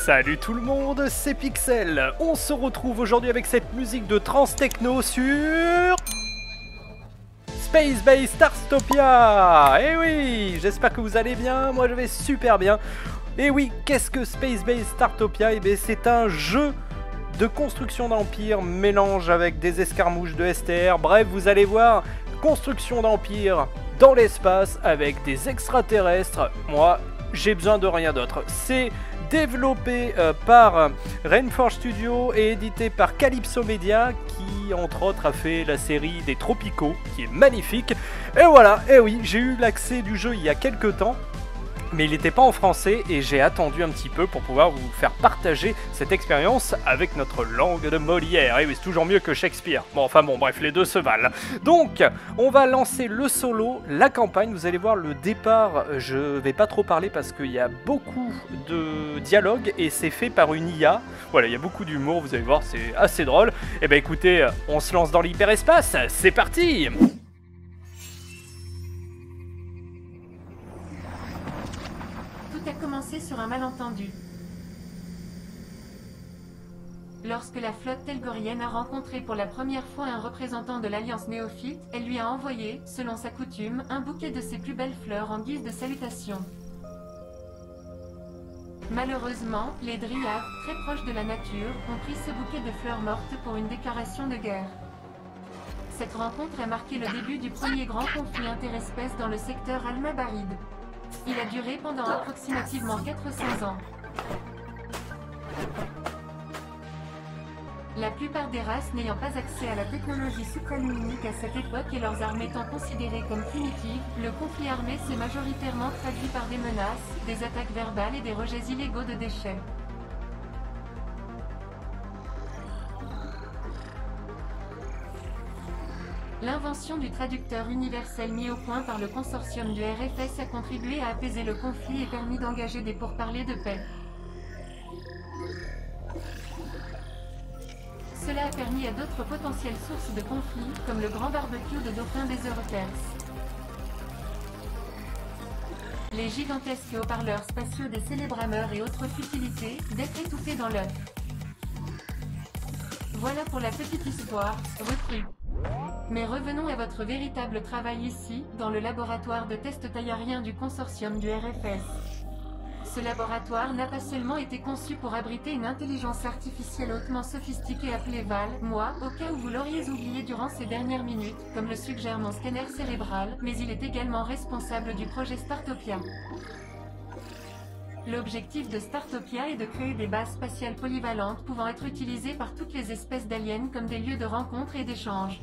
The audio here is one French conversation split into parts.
Salut tout le monde, c'est Pixel. On se retrouve aujourd'hui avec cette musique de trance techno sur Space Base Startopia. Eh oui, j'espère que vous allez bien, moi je vais super bien. Et oui, qu'est-ce que Space Base Startopia? Eh bien c'est un jeu de construction d'empire, mélange avec des escarmouches de STR, bref vous allez voir, construction d'empire dans l'espace avec des extraterrestres. Moi j'ai besoin de rien d'autre. C'est développé par Rainforge Studio et édité par Calypso Media qui entre autres a fait la série des Tropicaux qui est magnifique. Et voilà, et oui, j'ai eu l'accès du jeu il y a quelques temps. Mais il n'était pas en français et j'ai attendu un petit peu pour pouvoir vous faire partager cette expérience avec notre langue de Molière. Et oui, c'est toujours mieux que Shakespeare. Bon, enfin bon, bref, les deux se valent. Donc, on va lancer le solo, la campagne. Vous allez voir le départ, je vais pas trop parler parce qu'il y a beaucoup de dialogues et c'est fait par une IA. Voilà, il y a beaucoup d'humour, vous allez voir, c'est assez drôle. Et ben écoutez, on se lance dans l'hyperespace, c'est parti! Tout a commencé sur un malentendu. Lorsque la flotte telgorienne a rencontré pour la première fois un représentant de l'Alliance néophyte, elle lui a envoyé, selon sa coutume, un bouquet de ses plus belles fleurs en guise de salutation. Malheureusement, les dryades, très proches de la nature, ont pris ce bouquet de fleurs mortes pour une déclaration de guerre. Cette rencontre a marqué le début du premier grand conflit interespèce dans le secteur Alma-Baride. Il a duré pendant approximativement 400 ans. La plupart des races n'ayant pas accès à la technologie supraluminique à cette époque et leurs armes étant considérées comme primitives, le conflit armé s'est majoritairement traduit par des menaces, des attaques verbales et des rejets illégaux de déchets. L'invention du traducteur universel mis au point par le consortium du RFS a contribué à apaiser le conflit et permis d'engager des pourparlers de paix. Cela a permis à d'autres potentielles sources de conflits, comme le grand barbecue de dauphin des Euroterres. Les gigantesques haut-parleurs spatiaux des célébrameurs et autres futilités, d'être étouffés dans l'œuf. Voilà pour la petite histoire, recrue. Mais revenons à votre véritable travail ici, dans le laboratoire de tests taillariens du consortium du RFS. Ce laboratoire n'a pas seulement été conçu pour abriter une intelligence artificielle hautement sophistiquée appelée Val, moi, au cas où vous l'auriez oublié durant ces dernières minutes, comme le suggère mon scanner cérébral, mais il est également responsable du projet Startopia. L'objectif de Startopia est de créer des bases spatiales polyvalentes pouvant être utilisées par toutes les espèces d'aliens comme des lieux de rencontre et d'échange.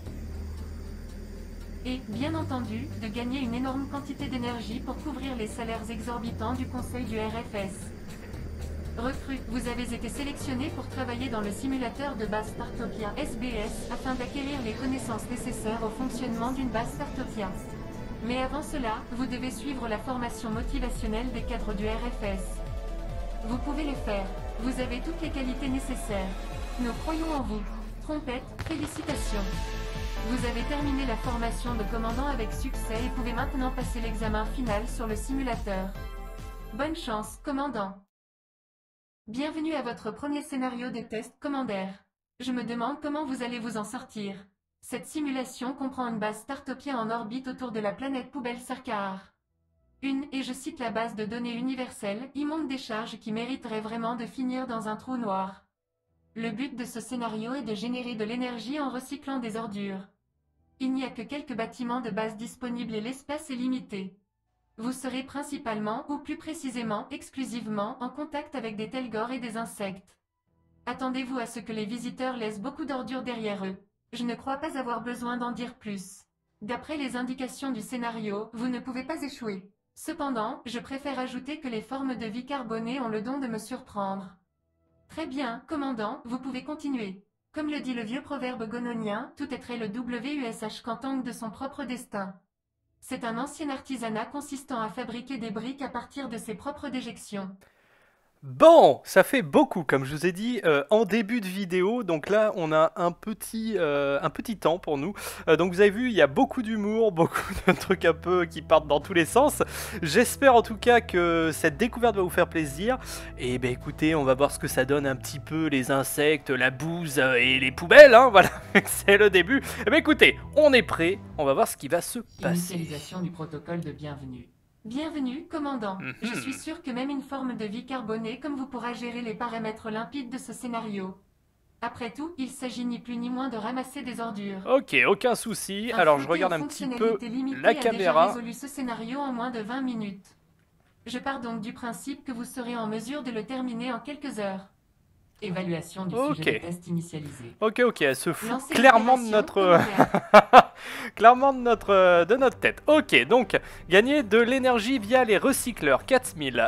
Et, bien entendu, de gagner une énorme quantité d'énergie pour couvrir les salaires exorbitants du conseil du RFS. Recrue, vous avez été sélectionné pour travailler dans le simulateur de base Startopia SBS afin d'acquérir les connaissances nécessaires au fonctionnement d'une base Startopia. Mais avant cela, vous devez suivre la formation motivationnelle des cadres du RFS. Vous pouvez le faire. Vous avez toutes les qualités nécessaires. Nous croyons en vous. Trompette, félicitations. Vous avez terminé la formation de commandant avec succès et pouvez maintenant passer l'examen final sur le simulateur. Bonne chance, commandant. Bienvenue à votre premier scénario de test commandaire. Je me demande comment vous allez vous en sortir. Cette simulation comprend une base Startopia en orbite autour de la planète poubelle Sarkar. Et je cite la base de données universelle, immonde décharge qui mériterait vraiment de finir dans un trou noir. Le but de ce scénario est de générer de l'énergie en recyclant des ordures. Il n'y a que quelques bâtiments de base disponibles et l'espace est limité. Vous serez principalement, ou plus précisément, exclusivement, en contact avec des telgors et des insectes. Attendez-vous à ce que les visiteurs laissent beaucoup d'ordures derrière eux. Je ne crois pas avoir besoin d'en dire plus. D'après les indications du scénario, vous ne pouvez pas échouer. Cependant, je préfère ajouter que les formes de vie carbonées ont le don de me surprendre. Très bien, commandant, vous pouvez continuer. Comme le dit le vieux proverbe gononien, tout est trait le WUSH qu'entende de son propre destin. C'est un ancien artisanat consistant à fabriquer des briques à partir de ses propres déjections. Bon, ça fait beaucoup, comme je vous ai dit en début de vidéo. Donc là, on a un petit temps pour nous. Donc vous avez vu, il y a beaucoup d'humour, beaucoup de trucs un peu qui partent dans tous les sens. J'espère en tout cas que cette découverte va vous faire plaisir. Et ben écoutez, on va voir ce que ça donne un petit peu les insectes, la bouse et les poubelles. Hein, voilà, c'est le début. Et ben écoutez, on est prêt. On va voir ce qui va se passer. Initialisation du protocole de bienvenue. Bienvenue, commandant. Je suis sûr que même une forme de vie carbonée comme vous pourra gérer les paramètres limpides de ce scénario. Après tout, il s'agit ni plus ni moins de ramasser des ordures. Ok, aucun souci. Alors je regarde un petit peu la a déjà caméra. résolu ce scénario en moins de 20 minutes. Je pars donc du principe que vous serez en mesure de le terminer en quelques heures. Évaluation du sujet de test initialisé. Ok, elle se fout Lancez clairement de l'opération, clairement de notre tête. Ok, donc gagner de l'énergie via les recycleurs, 4000.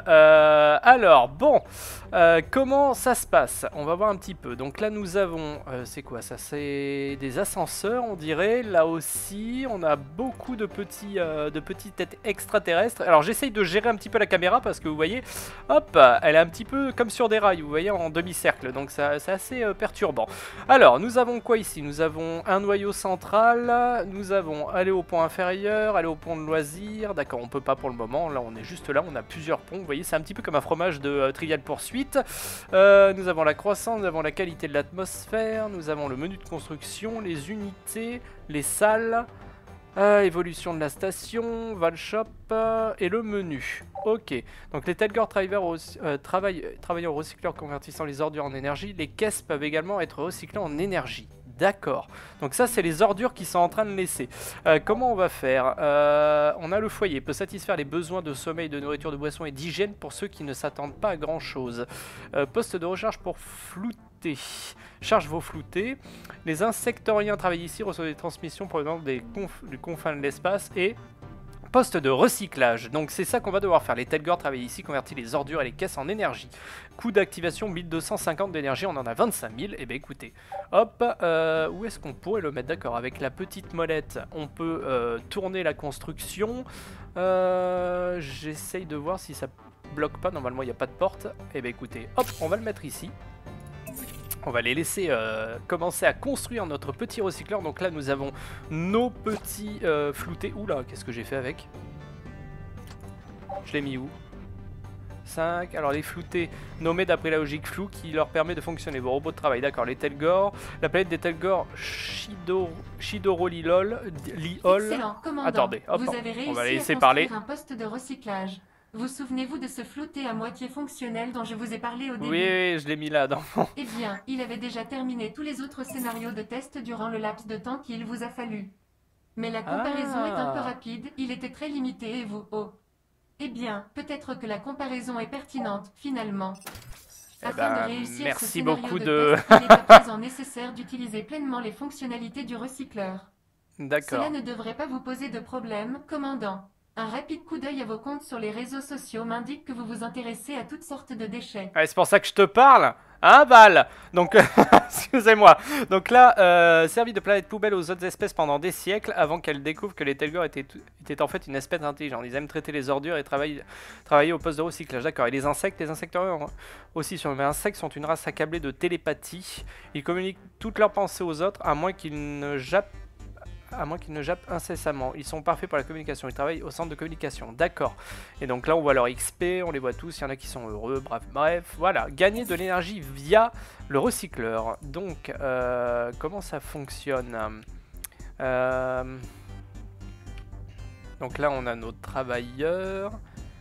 Alors, bon, comment ça se passe? On va voir un petit peu. Donc là, nous avons, c'est quoi ça? C'est des ascenseurs, on dirait. Là aussi, on a beaucoup de petites têtes extraterrestres. Alors, j'essaye de gérer un petit peu la caméra parce que vous voyez, hop, elle est un petit peu comme sur des rails, vous voyez, en demi-cercle. Donc c'est assez perturbant. Alors, nous avons quoi ici? Nous avons un noyau central. Nous avons aller au pont inférieur, aller au pont de loisirs. D'accord, on peut pas pour le moment. Là, on est juste là. On a plusieurs ponts. Vous voyez, c'est un petit peu comme un fromage de Trivial Poursuite. Nous avons la croissance, nous avons la qualité de l'atmosphère. Nous avons le menu de construction, les unités, les salles. Évolution de la station, Valshop et le menu. Ok, donc les Telgor travaillent au recycleur convertissant les ordures en énergie. Les caisses peuvent également être recyclées en énergie. D'accord, donc ça c'est les ordures qui sont en train de laisser. Comment on va faire? On a le foyer, peut satisfaire les besoins de sommeil, de nourriture, de boisson et d'hygiène pour ceux qui ne s'attendent pas à grand chose. Poste de recharge pour flouter. Charge vos floutés. Les insectoriens travaillent ici, reçoivent des transmissions provenant des confins de l'espace et poste de recyclage. Donc c'est ça qu'on va devoir faire. Les Telgor travaillent ici, convertit les ordures et les caisses en énergie. Coût d'activation 1250 d'énergie, on en a 25 000. Et bien écoutez, hop, où est-ce qu'on pourrait le mettre? D'accord, avec la petite molette, on peut tourner la construction. J'essaye de voir si ça bloque pas. Normalement, il n'y a pas de porte. Et bien écoutez, hop, on va le mettre ici. On va les laisser commencer à construire notre petit recycleur. Donc là, nous avons nos petits floutés. Oula, qu'est-ce que j'ai fait avec? Je l'ai mis où? 5. Alors les floutés nommés d'après la logique floue qui leur permet de fonctionner. Vos robots de travail, d'accord. Les Telgor, la planète des Telgor Shidoro Liol. Excellent, commandant. Attendez, hop, vous avez réussi on va les laisser à parler. Un poste de recyclage. Vous souvenez-vous de ce flouté à moitié fonctionnel dont je vous ai parlé au début? Oui, je l'ai mis là. Dans... Eh bien, il avait déjà terminé tous les autres scénarios de test durant le laps de temps qu'il vous a fallu. Mais la comparaison est un peu rapide, il était très limité et vous... Oh. Eh bien, peut-être que la comparaison est pertinente, finalement. Afin de réussir merci ce scénario beaucoup de test, il est à présent nécessaire d'utiliser pleinement les fonctionnalités du recycleur. D'accord. Cela ne devrait pas vous poser de problème, commandant. Un rapide coup d'œil à vos comptes sur les réseaux sociaux m'indique que vous vous intéressez à toutes sortes de déchets. C'est pour ça que je te parle. Hein, Val? Donc, excusez-moi. Donc là, servi de planète poubelle aux autres espèces pendant des siècles avant qu'elles découvrent que les Telgor étaient en fait une espèce intelligente. Ils aiment traiter les ordures et travailler au poste de recyclage. D'accord. Et les insectoriens aussi sur les insectes sont une race accablée de télépathie. Ils communiquent toutes leurs pensées aux autres à moins qu'ils ne jappent incessamment. Ils sont parfaits pour la communication. Ils travaillent au centre de communication. D'accord. Et donc là, on voit leur XP, on les voit tous. Il y en a qui sont heureux. Bref, voilà. Gagner de l'énergie via le recycleur. Donc, comment ça fonctionne? Donc là, on a nos travailleurs.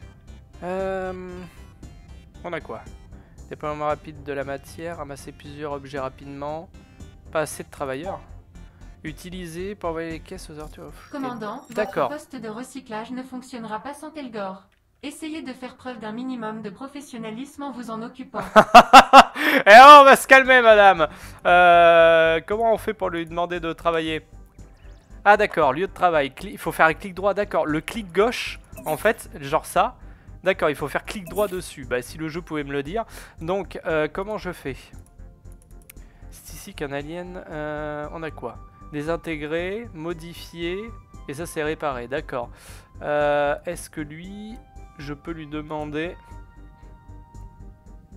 On a quoi? Déploiement rapide de la matière. Ramasser plusieurs objets rapidement. Pas assez de travailleurs. Utiliser pour envoyer les caisses aux ordures. Commandant, votre poste de recyclage ne fonctionnera pas sans Telgor. Essayez de faire preuve d'un minimum de professionnalisme en vous en occupant. Eh oh, on va se calmer, madame. Comment on fait pour lui demander de travailler? Ah d'accord, lieu de travail. Il faut faire un clic droit, d'accord. Le clic gauche, en fait, genre ça. D'accord, il faut faire clic droit dessus. Bah, si le jeu pouvait me le dire. Donc, comment je fais? C'est ici qu'un alien... on a quoi? Désintégrer, modifier, et ça c'est réparer, d'accord. Est-ce que lui, je peux lui demander...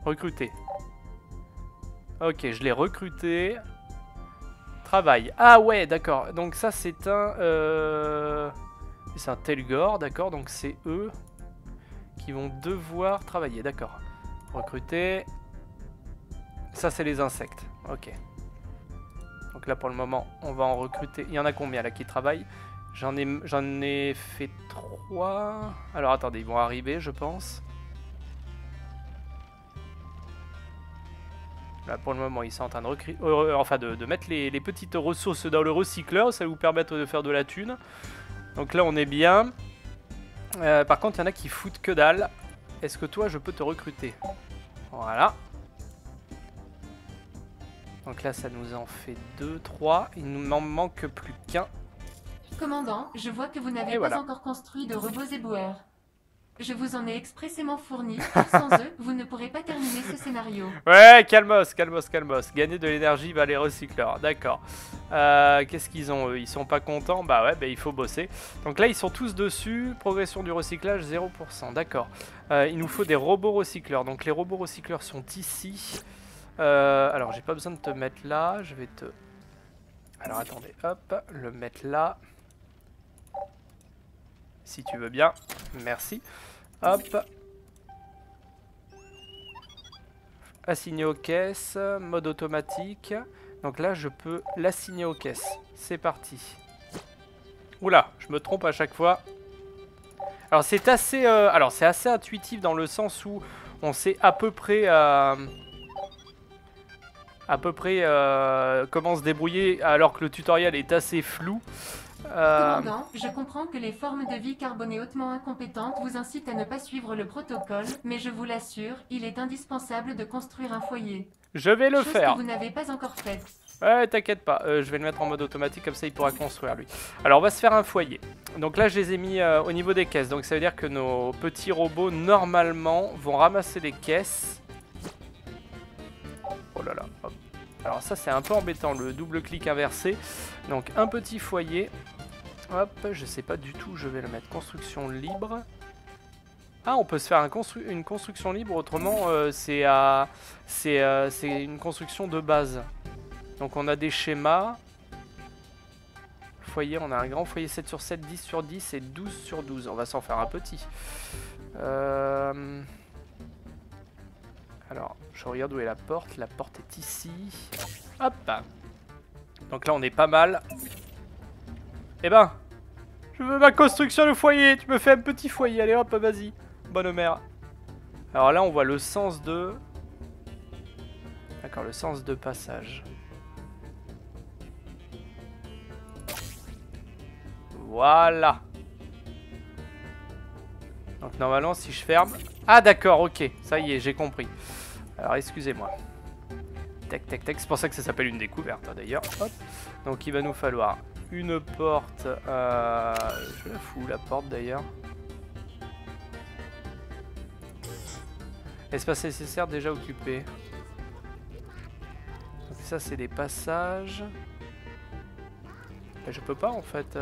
Recruter. Ok, je l'ai recruté. Travail. Ah ouais, d'accord. Donc ça, c'est un... C'est un Telgor, d'accord. Donc c'est eux qui vont devoir travailler, d'accord. Recruter. Ça, c'est les insectes. Ok. Donc là, pour le moment, on va en recruter. Il y en a combien là qui travaillent? J'en ai fait 3. Alors attendez, ils vont arriver, je pense. Là, pour le moment, ils sont en train de mettre les petites ressources dans le recycleur. Ça va vous permettre de faire de la thune. Donc là, on est bien. Par contre, il y en a qui foutent que dalle. Est-ce que toi, je peux te recruter? Voilà. Donc là, ça nous en fait 2, 3. Il nous en manque plus qu'un. Commandant, je vois que vous n'avez pas encore construit de robots éboueurs. Je vous en ai expressément fourni, car sans eux, vous ne pourrez pas terminer ce scénario. Ouais, calmos. Gagner de l'énergie vers les recycleurs, d'accord. Qu'est-ce qu'ils ont, eux? Ils sont pas contents? Bah ouais, bah il faut bosser. Donc là, ils sont tous dessus. Progression du recyclage, 0%, d'accord. Il nous faut des robots recycleurs. Donc les robots recycleurs sont ici. Alors, j'ai pas besoin de te mettre là. Je vais te... Alors, attendez, hop, le mettre là. Si tu veux bien, merci. Hop. Assigner aux caisses, mode automatique. Donc là, je peux l'assigner aux caisses. C'est parti. Oula, je me trompe à chaque fois. Alors c'est assez, c'est assez intuitif dans le sens où on sait à peu près comment se débrouiller alors que le tutoriel est assez flou. Commandant, je comprends que les formes de vie carbonées hautement incompétentes vous incitent à ne pas suivre le protocole, mais je vous l'assure, il est indispensable de construire un foyer. Je vais le faire. Que vous n'avez pas encore fait. Ouais, t'inquiète pas, je vais le mettre en mode automatique, comme ça il pourra construire lui. Alors on va se faire un foyer. Donc là je les ai mis au niveau des caisses, donc ça veut dire que nos petits robots normalement vont ramasser les caisses. Oh là là, hop. Alors ça c'est un peu embêtant, le double clic inversé. Donc un petit foyer. Hop, je sais pas du tout, je vais le mettre construction libre. Ah, on peut se faire une construction libre, autrement c'est une construction de base. Donc on a des schémas. Foyer, on a un grand foyer 7 sur 7, 10 sur 10 et 12 sur 12. On va s'en faire un petit. Alors, je regarde où est la porte. La porte est ici. Hop. Donc là, on est pas mal. Eh ben, je veux ma construction de foyer. Tu me fais un petit foyer. Allez hop, vas-y. Bonne mère. Alors là, on voit le sens de... D'accord, le sens de passage. Voilà. Donc normalement, si je ferme... Ah d'accord, ok. Ça y est, j'ai compris. Alors, excusez-moi. Tac, tac, tac. C'est pour ça que ça s'appelle une découverte, hein, d'ailleurs. Hop. Donc, il va nous falloir une porte. Je la fous, la porte, d'ailleurs. Espace nécessaire déjà occupé. Donc, ça, c'est des passages. Là, je peux pas, en fait.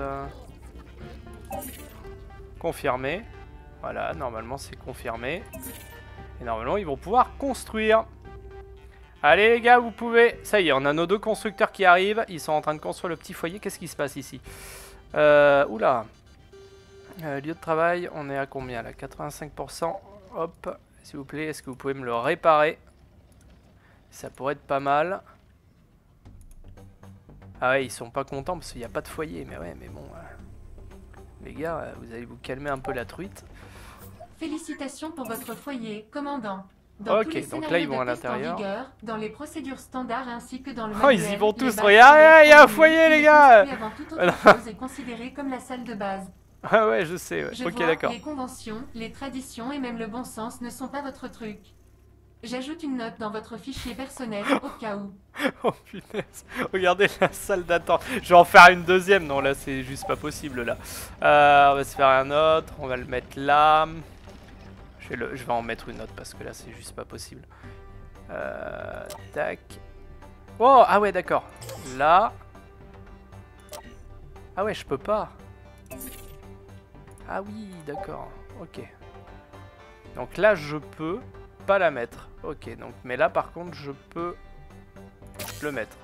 Confirmer. Voilà, normalement, c'est confirmé. Et normalement, ils vont pouvoir construire. Allez les gars, vous pouvez... Ça y est, on a nos deux constructeurs qui arrivent. Ils sont en train de construire le petit foyer. Qu'est-ce qui se passe ici? Oula. Lieu de travail, on est à combien là? 85%. Hop, s'il vous plaît, est-ce que vous pouvez me le réparer? Ça pourrait être pas mal. Ah ouais, ils sont pas contents parce qu'il n'y a pas de foyer. Mais ouais, mais bon... Les gars, vous allez vous calmer un peu la truite. Félicitations pour votre foyer, commandant. Ok, donc là ils vont à l'intérieur. Dans les procédures standards ainsi que dans le manuel, ils y vont tous. Regarde, il y a un foyer les gars. Avant toute autre chose est considéré comme la salle de base. Ah ouais, je sais. Ouais. Ok, d'accord. Les conventions, les traditions et même le bon sens ne sont pas votre truc. J'ajoute une note dans votre fichier personnel au cas où. Oh punaise, regardez la salle d'attente. Je vais en faire une deuxième. Non, là c'est juste pas possible là. On va se faire un autre. On va le mettre là. Je vais en mettre une autre parce que là c'est juste pas possible. Tac. Oh, ah ouais, d'accord. Là. Ah ouais, je peux pas. Ah oui, d'accord. Ok. Donc là je peux. pas la mettre. Ok, donc, mais là par contre, je peux le mettre.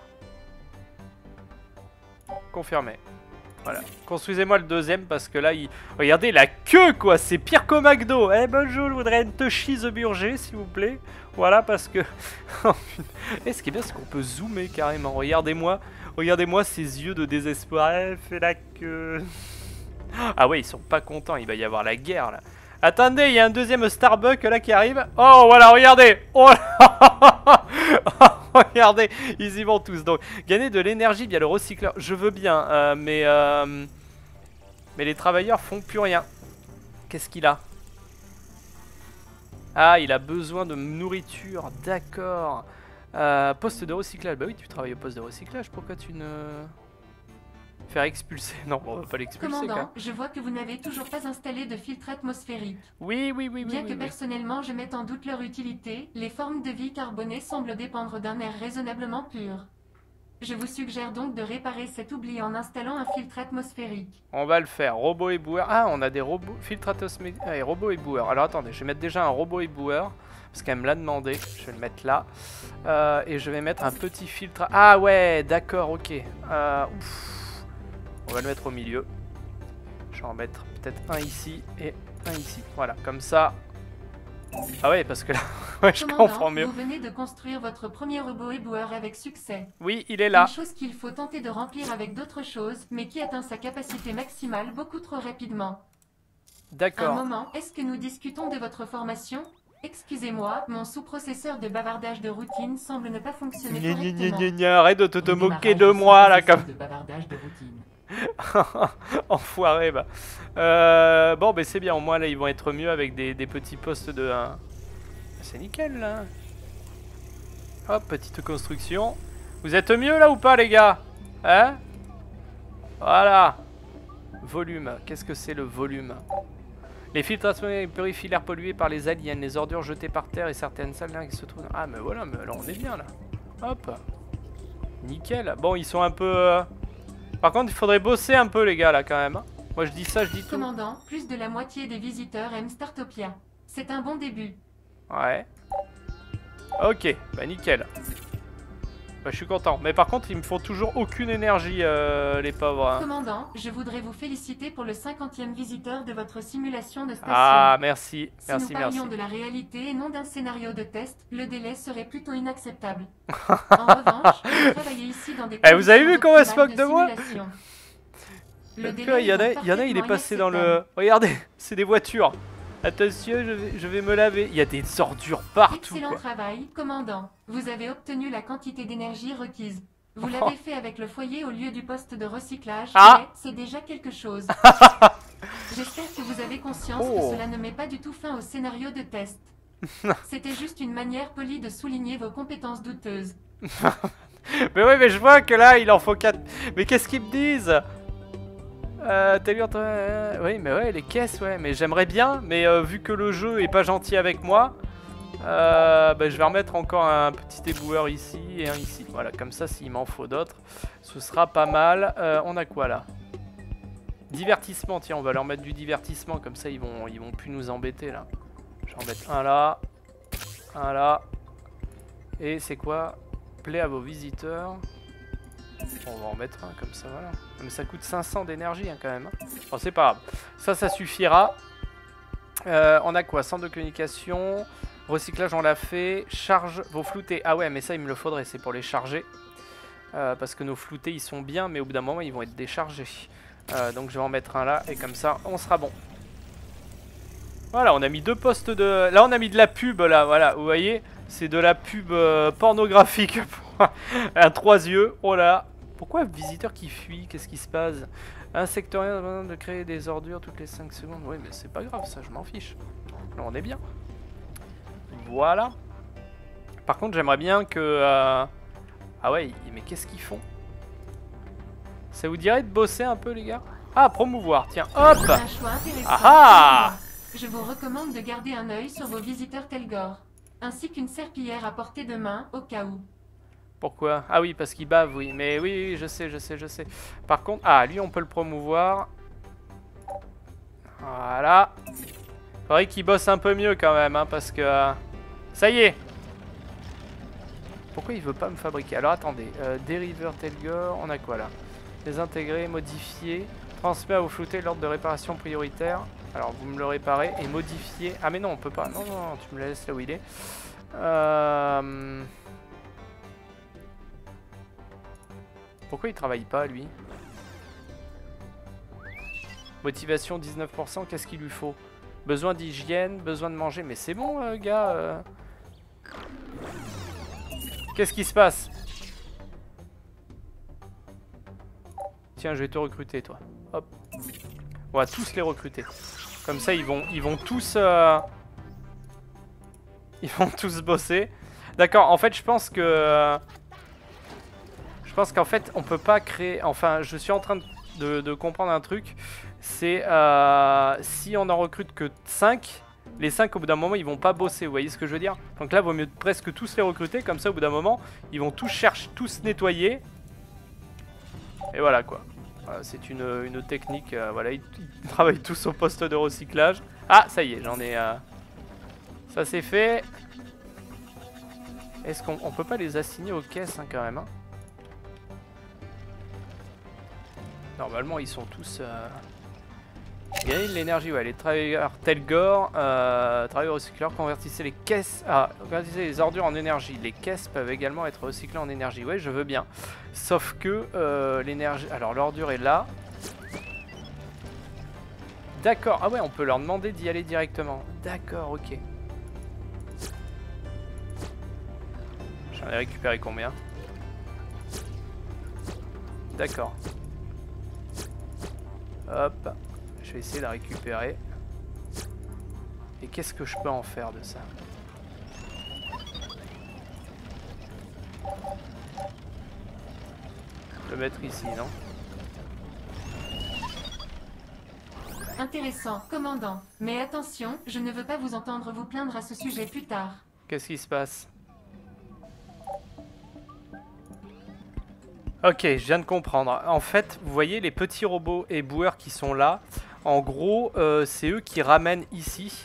Confirmé. Voilà. Construisez-moi le deuxième parce que là, regardez la queue quoi, c'est pire qu'au McDo. Eh bonjour, je voudrais une Toshi The Burger s'il vous plaît. Voilà parce que... Et ce qui est bien, c'est qu'on peut zoomer carrément. Regardez-moi ces yeux de désespoir. Eh, fais la queue. Ah ouais, ils sont pas contents, il va y avoir la guerre là. Attendez, il y a un deuxième Starbucks là qui arrive. Oh voilà, regardez. Oh là. Regardez, ils y vont tous. Donc, gagner de l'énergie via le recycleur. Je veux bien, mais les travailleurs font plus rien. Qu'est-ce qu'il a? Ah, il a besoin de nourriture. D'accord. Poste de recyclage. Bah oui, tu travailles au poste de recyclage. Pourquoi tu ne... Faire expulser? Non, on va pas l'expulser. Commandant, je vois que vous n'avez toujours pas installé de filtre atmosphérique. Oui. Bien que personnellement je mette en doute leur utilité, les formes de vie carbonées semblent dépendre d'un air raisonnablement pur. Je vous suggère donc de réparer cet oubli en installant un filtre atmosphérique. On va le faire. Robot éboueur. Ah, on a des robots. Filtre atmosphérique. Ah, et robot éboueur. Alors attendez, je vais mettre déjà un robot éboueur. Parce qu'elle me l'a demandé. Je vais le mettre là. Et je vais mettre un petit filtre. Ah ouais, d'accord, ok. On va le mettre au milieu. Je vais en mettre peut-être un ici et un ici. Voilà, comme ça. Ah ouais, parce que là, ouais, je comprends mieux. Vous venez de construire votre premier robot éboueur avec succès. Oui, il est là. Une chose qu'il faut tenter de remplir avec d'autres choses, mais qui atteint sa capacité maximale beaucoup trop rapidement. D'accord. Un moment, est-ce que nous discutons de votre formation? Excusez-moi, mon sous-processeur de bavardage de routine semble ne pas fonctionner correctement. Arrête de te moquer de moi là comme... De bavardage de routine. Enfoiré, bah. Bon, bah c'est bien, au moins là ils vont être mieux avec des petits postes de... C'est nickel là. Hop, petite construction. Vous êtes mieux là ou pas les gars? Hein? Voilà. Volume, qu'est-ce que c'est le volume? Les filtrations purifient l'air pollué par les aliens, les ordures jetées par terre et certaines salles là qui se trouvent... Ah mais voilà, mais là on est bien là. Hop. Nickel. Bon, ils sont un peu... Par contre, il faudrait bosser un peu les gars là quand même. Moi je dis ça, je dis tout. Commandant, plus de la moitié des visiteurs aiment Startopia. C'est un bon début. Ouais. Ok, bah nickel. Bah je suis content. Mais par contre, ils me font toujours aucune énergie les pauvres. Hein. Commandant, je voudrais vous féliciter pour le 50e visiteur de votre simulation de station. Ah, merci. Si nous parlions de la réalité et non d'un scénario de test, le délai serait plutôt inacceptable. En revanche, vous travaillez ici dans des conditions vous avez vu comment elle se moque de moi? Le délai, il y en a, il est passé dans le... Regardez, c'est des voitures. Attention, je vais me laver. Il y a des ordures partout. Excellent quoi. travail, commandant. Vous avez obtenu la quantité d'énergie requise. Vous l'avez fait avec le foyer au lieu du poste de recyclage, mais c'est déjà quelque chose. J'espère que vous avez conscience que cela ne met pas du tout fin au scénario de test. C'était juste une manière polie de souligner vos compétences douteuses. Mais oui, mais je vois que là, il en faut 4. Mais qu'est-ce qu'ils me disent? Oui, mais ouais, les caisses, ouais. Mais j'aimerais bien, mais vu que le jeu est pas gentil avec moi, bah, je vais remettre encore un petit éboueur ici et un ici. Voilà, comme ça, s'il m'en faut d'autres, ce sera pas mal. On a quoi là? Divertissement, tiens, on va leur mettre du divertissement, comme ça, ils vont plus nous embêter là. Je vais en mettre un là, un là. Et c'est quoi? Plaît à vos visiteurs. On va en mettre un comme ça, voilà. Mais ça coûte 500 d'énergie hein, quand même. Hein. Bon, c'est pas grave. Ça suffira. On a quoi? Centre de communication. Recyclage, on l'a fait. Charge vos floutés. Ah ouais, mais ça, il me le faudrait. C'est pour les charger. Parce que nos floutés, ils sont bien. Mais au bout d'un moment, ils vont être déchargés. Donc, je vais en mettre un là. Et comme ça, on sera bon. Voilà, on a mis 2 postes de... Là, on a mis de la pub, là. Voilà, vous voyez? C'est de la pub pornographique pour un 3 yeux. Oh là. Pourquoi visiteur qui fuit? Qu'est-ce qui se passe? Un sectorien de créer des ordures toutes les 5 secondes. Oui, mais c'est pas grave, ça, je m'en fiche. Là, on est bien. Voilà. Par contre, j'aimerais bien que... Ah ouais, mais qu'est-ce qu'ils font? Ça vous dirait de bosser un peu, les gars? Ah, promouvoir, tiens, hop! Un choix intéressant. Ah ah! Je vous recommande de garder un œil sur vos visiteurs Telgor, ainsi qu'une serpillière à portée de main, au cas où. Pourquoi? Ah oui, parce qu'il bave, oui. Mais oui, je sais. Par contre... Ah, lui, on peut le promouvoir. Voilà. Faudrait qu'il bosse un peu mieux quand même, hein, parce que... Ça y est. Pourquoi il veut pas me fabriquer? Alors attendez, Deriver Telgor, on a quoi là? Désintégrer, modifier, transmet à vos floutés l'ordre de réparation prioritaire. Alors vous me le réparez et modifier. Ah mais non, on peut pas. Non, non, tu me le laisses là où il est. Pourquoi il travaille pas lui? Motivation 19%, qu'est-ce qu'il lui faut? Besoin d'hygiène, besoin de manger. Mais c'est bon gars. Qu'est-ce qui se passe? Tiens, je vais te recruter toi. Hop. On va tous les recruter. Comme ça ils vont tous ils vont tous bosser. D'accord, en fait je pense que qu'en fait on peut pas créer, enfin je suis en train de comprendre un truc, c'est si on en recrute que 5, les 5 au bout d'un moment ils vont pas bosser, vous voyez ce que je veux dire? Donc là vaut mieux presque tous les recruter, comme ça au bout d'un moment ils vont tous chercher, tous nettoyer. Et voilà quoi. Voilà, c'est une technique, voilà, ils travaillent tous au poste de recyclage. Ah ça y est, j'en ai... ça c'est fait. Est-ce qu'on peut pas les assigner aux caisses hein, quand même hein? Normalement ils sont tous... Gagner de l'énergie, ouais, les travailleurs Telgor, travailleurs recycleurs, convertissez les caisses... Ah, convertissez les ordures en énergie. Les caisses peuvent également être recyclées en énergie. Ouais, je veux bien. Sauf que l'énergie... Alors l'ordure est là. D'accord, ah ouais, on peut leur demander d'y aller directement. D'accord, ok. J'en ai récupéré combien? D'accord. Hop. Je vais essayer de la récupérer. Et qu'est-ce que je peux en faire de ça? Le mettre ici, non? Intéressant, commandant. Mais attention, je ne veux pas vous entendre vous plaindre à ce sujet plus tard. Qu'est-ce qui se passe? Ok, je viens de comprendre. En fait, vous voyez les petits robots éboueurs qui sont là. En gros, c'est eux qui ramènent ici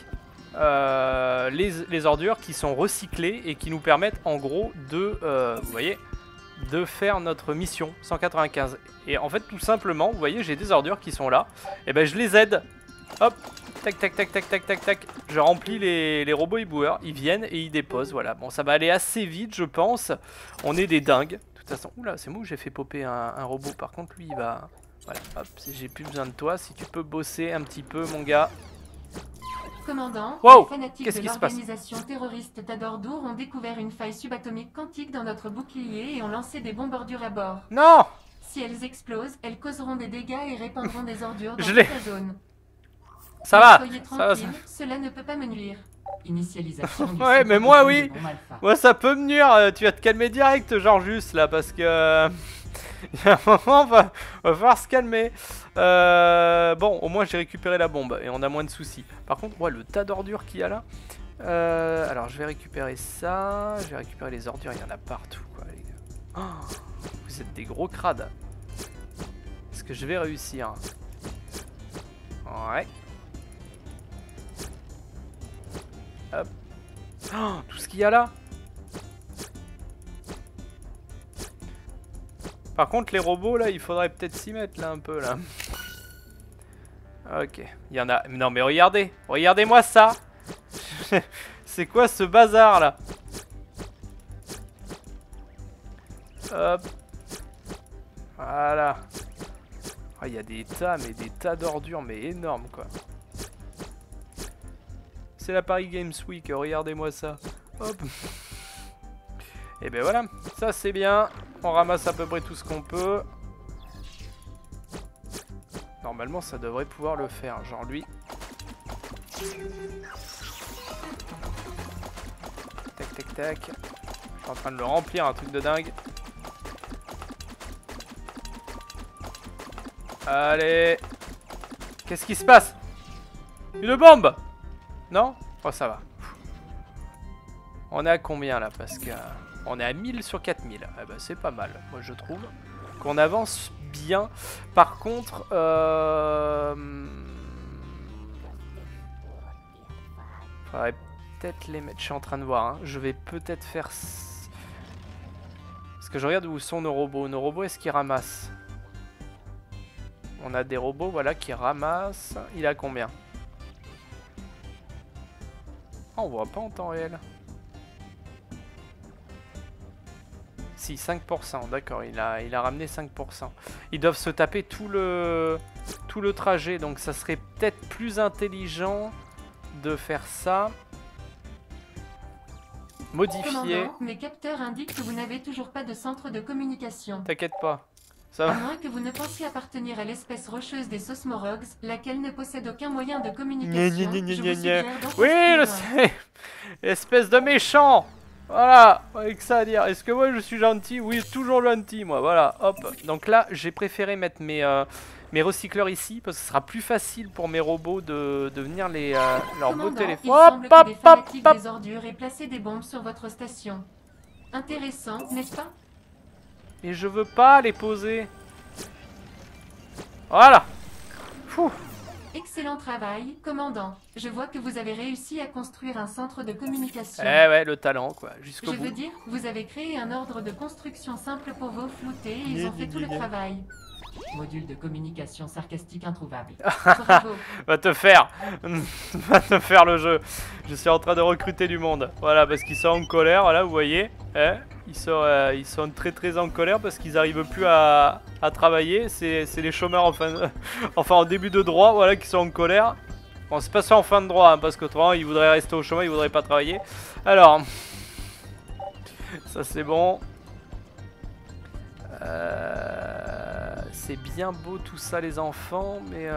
les ordures qui sont recyclées et qui nous permettent en gros de, vous voyez, de faire notre mission 195. Et en fait, tout simplement, vous voyez, j'ai des ordures qui sont là. Et ben, je les aide. Hop, tac, tac, tac, tac, tac, tac, tac. Je remplis les robots éboueurs. Ils viennent et ils déposent. Voilà. Bon, ça va aller assez vite, je pense. On est des dingues. De toute façon, oula, c'est moi où j'ai fait popper un robot. Par contre, lui, il va... Voilà, hop, j'ai plus besoin de toi. Si tu peux bosser un petit peu, mon gars. Commandant, Wow, les fanatiques de l'organisation terroriste Tadordour ont découvert une faille subatomique quantique dans notre bouclier et ont lancé des bombes ordures à bord. Non! Si elles explosent, elles causeront des dégâts et répandront des ordures dans Je toute l'ai. la zone. Ça va, Soyez ça va, ça tranquille, cela ne peut pas me nuire. Initialisation du Ouais, centre mais moi, de oui. bombe alpha. Ouais, ça peut me nuire. Tu vas te calmer direct, genre juste là, parce que... Il y a un moment, va falloir se calmer. Bon, au moins j'ai récupéré la bombe et on a moins de soucis. Par contre, ouais, le tas d'ordures qu'il y a là. Alors, je vais récupérer ça. Je vais récupérer les ordures, il y en a partout, quoi, les gars. Oh, vous êtes des gros crades. Est-ce que je vais réussir? Ouais. Hop. Oh, tout ce qu'il y a là. Par contre, les robots, là, il faudrait peut-être s'y mettre, là, un peu, là. Ok. Il y en a... Non, mais regardez. Regardez-moi ça. C'est quoi ce bazar, là? Hop. Voilà. Ah, il y a des tas, mais des tas d'ordures, mais énormes, quoi. C'est la Paris Games Week, regardez-moi ça. Hop. Et ben voilà, ça c'est bien. On ramasse à peu près tout ce qu'on peut. Normalement ça devrait pouvoir le faire, genre lui. Tac tac tac. Je suis en train de le remplir, un truc de dingue. Allez. Qu'est-ce qui se passe? Une bombe? Non? Oh ça va. On est à combien là? Parce que... on est à 1000 sur 4000. Eh ben, c'est pas mal, moi je trouve. Qu'on avance bien. Par contre... faudrait peut-être les mettre... Je suis en train de voir, hein. Je vais peut-être faire... Parce que je regarde où sont nos robots. Nos robots, est-ce qu'ils ramassent? On a des robots, voilà, qui ramassent. Il a combien? Oh, on voit pas en temps réel. Si, 5%, d'accord, il a ramené 5%. Ils doivent se taper tout le trajet, donc ça serait peut-être plus intelligent de faire ça. Modifier. Commandant, mes capteurs indiquent que vous n'avez toujours pas de centre de communication. T'inquiète pas. Ça À va. moins que vous ne pensiez appartenir à l'espèce rocheuse des Sosmorogs, laquelle ne possède aucun moyen de communication. Je vous suggère d'en Oui, je construire un. sais. Espèce de méchant. Voilà, avec ça à dire. Est-ce que moi je suis gentil? Oui, toujours gentil, moi. Voilà, hop. Donc là, j'ai préféré mettre mes recycleurs ici parce que ce sera plus facile pour mes robots de venir leur Commandant, botter les... il Hop, semble que hop, des hop, fanatiques hop. des ordures aient placé des bombes sur votre station. Intéressant, n'est-ce pas? Et je veux pas les poser. Voilà. Fou. Excellent travail, commandant. Je vois que vous avez réussi à construire un centre de communication. Eh ouais, le talent, quoi, jusqu'au Je bout. veux dire, vous avez créé un ordre de construction simple pour vos floutés et ils ont fait tout le travail. Module de communication sarcastique introuvable. Bravo. Va te faire. Va te faire le jeu. Je suis en train de recruter du monde. Voilà, parce qu'ils sont en colère, voilà, vous voyez. Hein, ils sont très en colère parce qu'ils n'arrivent plus à travailler. C'est les chômeurs enfin en début de droit, voilà, qui sont en colère. Bon, c'est pas ça en fin de droit, hein, parce qu'autrement, ils voudraient rester au chômage, ils voudraient pas travailler. Alors, ça c'est bon. C'est bien beau tout ça les enfants, mais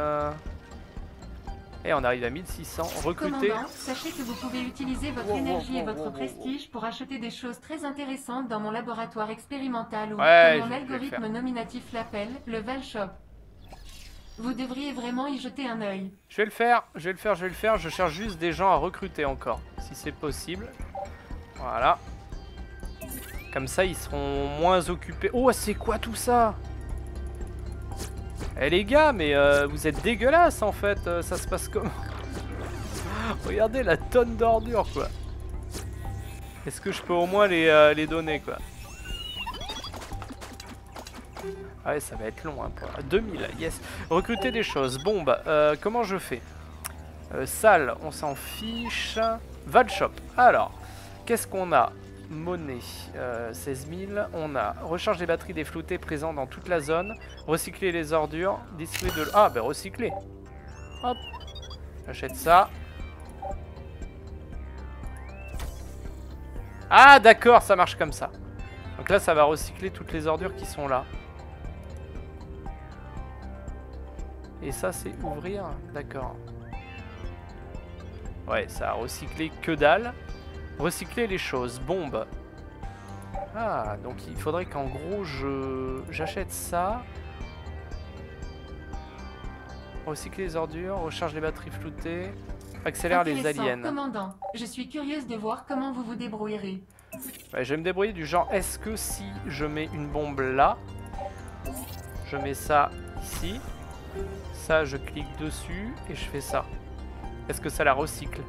et on arrive à 1600. Recruter. Commandant, sachez que vous pouvez utiliser votre énergie et votre prestige pour acheter des choses très intéressantes dans mon laboratoire expérimental ou, Ouais, comme mon je vais le algorithme faire. nominatif l'appelle, le Valshop. Vous devriez vraiment y jeter un œil. Je vais le faire, je vais le faire, je vais le faire. Je cherche juste des gens à recruter encore, si c'est possible. Voilà. Comme ça, ils seront moins occupés. Oh, c'est quoi tout ça? Eh les gars, mais vous êtes dégueulasses en fait. Ça se passe comment? Regardez la tonne d'ordures, quoi. Est-ce que je peux au moins les donner, quoi? Ah ouais, ça va être long, hein. 2000, yes. Recruter des choses. Bon, bah, comment je fais? Salle, on s'en fiche. Valshop. Alors, qu'est-ce qu'on a? Monnaie, 16 000. On a recharge des batteries des floutés présents dans toute la zone. Recycler les ordures. Distribuer de... Ah, bah recycler. Hop. J'achète ça. Ah, d'accord, ça marche comme ça. Donc là, ça va recycler toutes les ordures qui sont là. Et ça, c'est ouvrir. D'accord. Ouais, ça a recyclé que dalle. Recycler les choses. Bombe. Ah, donc il faudrait qu'en gros, j'achète ça. Recycler les ordures. Recharge les batteries floutées. Accélère les Intéressant, aliens. Commandant, je suis curieuse de voir comment vous vous débrouillerez. Ouais, je vais me débrouiller du genre, est-ce que si je mets une bombe là, je mets ça ici, ça je clique dessus et je fais ça. Est-ce que ça la recycle?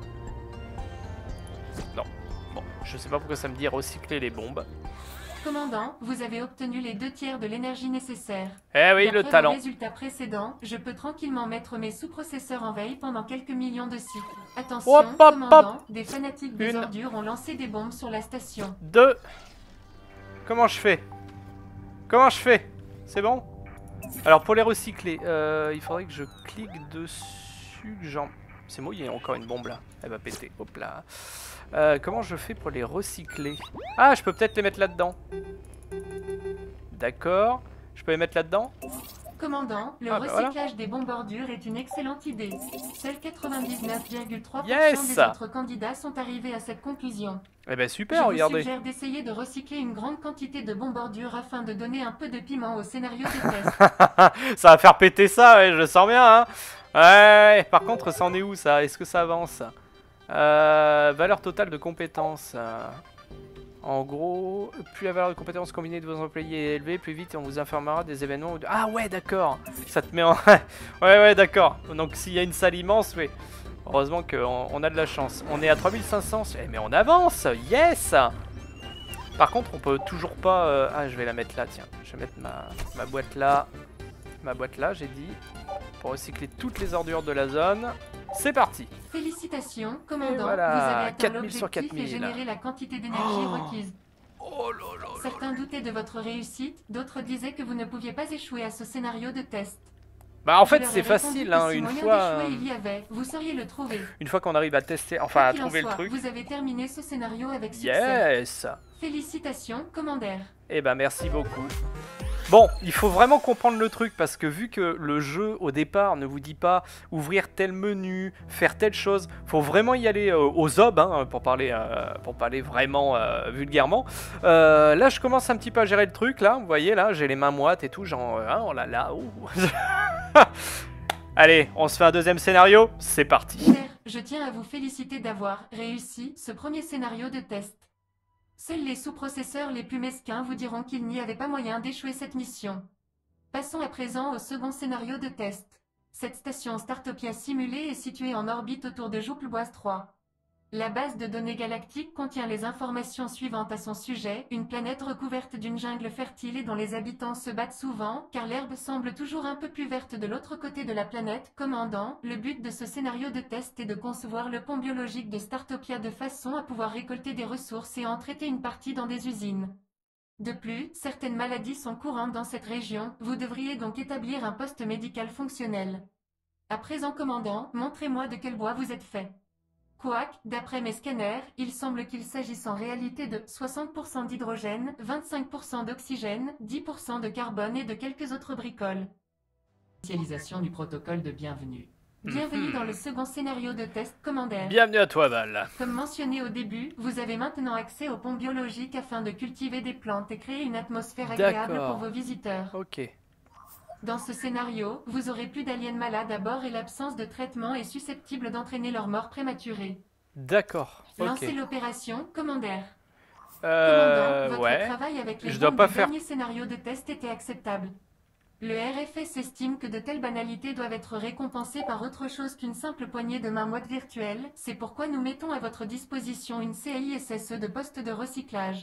Non. Bon, je sais pas pourquoi ça me dit recycler les bombes. Commandant, vous avez obtenu les 2/3 de l'énergie nécessaire. Eh oui, le D'après talent. vos résultats précédents, je peux tranquillement mettre mes sous-processeurs en veille pendant quelques millions de cycles. Attention, Hop, hop, commandant, hop. des fanatiques des Une. ordures ont lancé des bombes sur la station. 2. Comment je fais? Comment je fais? C'est bon? Alors pour les recycler, il faudrait que je clique dessus, genre... C'est moi, il y a encore une bombe là. Elle va péter. Hop là. Comment je fais pour les recycler? Ah, je peux peut-être les mettre là-dedans. D'accord. Je peux les mettre là-dedans? Commandant, le Ah, bah voilà. recyclage des bombes ordures est une excellente idée. Seuls 99,3% Yes. des autres candidats sont arrivés à cette conclusion. Eh ben Je super, vous regardez. suggère d'essayer de recycler une grande quantité de bombes ordures afin de donner un peu de piment au scénario des tests. Ça va faire péter ça, ouais, je le sens bien, hein. Ouais, par contre, ça en est où ça? Est-ce que ça avance? Valeur totale de compétences. En gros, plus la valeur de compétences combinée de vos employés est élevée, plus vite on vous informera des événements. Ah ouais, d'accord. Ça te met en... ouais, d'accord. Donc s'il y a une salle immense, oui. Heureusement qu'on a de la chance. On est à 3500. Mais on avance. Yes. Par contre, on peut toujours pas... Ah, je vais la mettre là, tiens. Je vais mettre ma boîte là. Ma boîte là, j'ai dit. Pour recycler toutes les ordures de la zone. C'est parti. Félicitations, commandant. Voilà, vous avez atteint 4000 sur l'objectif 4000. et généré la quantité d'énergie requise. Oh là là là. Certains doutaient de votre réussite, d'autres disaient que vous ne pouviez pas échouer à ce scénario de test. Bah en Je fait leur ai c'est répondu facile que hein, si une moyen fois d'échouer il y avait, vous sauriez le trouver. une fois qu'on arrive à tester, enfin à Quoi qu'il en trouver le soit, truc. Vous avez terminé ce scénario avec succès. Yes. Félicitations, commandeur. Eh ben merci beaucoup. Bon, il faut vraiment comprendre le truc parce que vu que le jeu au départ ne vous dit pas ouvrir tel menu, faire telle chose, faut vraiment y aller aux obs hein, pour parler vraiment vulgairement. Là je commence un petit peu à gérer le truc là, vous voyez là, j'ai les mains moites et tout, genre oh là là. Allez, on se fait un deuxième scénario, c'est parti. Pierre, je tiens à vous féliciter d'avoir réussi ce premier scénario de test. Seuls les sous-processeurs les plus mesquins vous diront qu'il n'y avait pas moyen d'échouer cette mission. Passons à présent au second scénario de test. Cette station Startopia simulée est située en orbite autour de Joupleboise 3. La base de données galactique contient les informations suivantes à son sujet, une planète recouverte d'une jungle fertile et dont les habitants se battent souvent, car l'herbe semble toujours un peu plus verte de l'autre côté de la planète. Commandant, le but de ce scénario de test est de concevoir le pont biologique de Startopia de façon à pouvoir récolter des ressources et en traiter une partie dans des usines. De plus, certaines maladies sont courantes dans cette région, vous devriez donc établir un poste médical fonctionnel. À présent commandant, montrez-moi de quel bois vous êtes fait. Quoique, d'après mes scanners, il semble qu'il s'agisse en réalité de 60% d'hydrogène, 25% d'oxygène, 10% de carbone et de quelques autres bricoles. Initialisation du protocole de bienvenue. Bienvenue dans le second scénario de test, commandeur. Bienvenue à toi Val. Comme mentionné au début, vous avez maintenant accès au pont biologique afin de cultiver des plantes et créer une atmosphère agréable pour vos visiteurs. Ok. Dans ce scénario, vous aurez plus d'aliens malades à bord et l'absence de traitement est susceptible d'entraîner leur mort prématurée. D'accord. Ok. Lancez l'opération, commandeur. Commandant, votre ouais. travail avec les Je dois bombes pas du faire. dernier scénario de test était acceptable. Le RFS estime que de telles banalités doivent être récompensées par autre chose qu'une simple poignée de main moite virtuelle, c'est pourquoi nous mettons à votre disposition une CAISSE de poste de recyclage.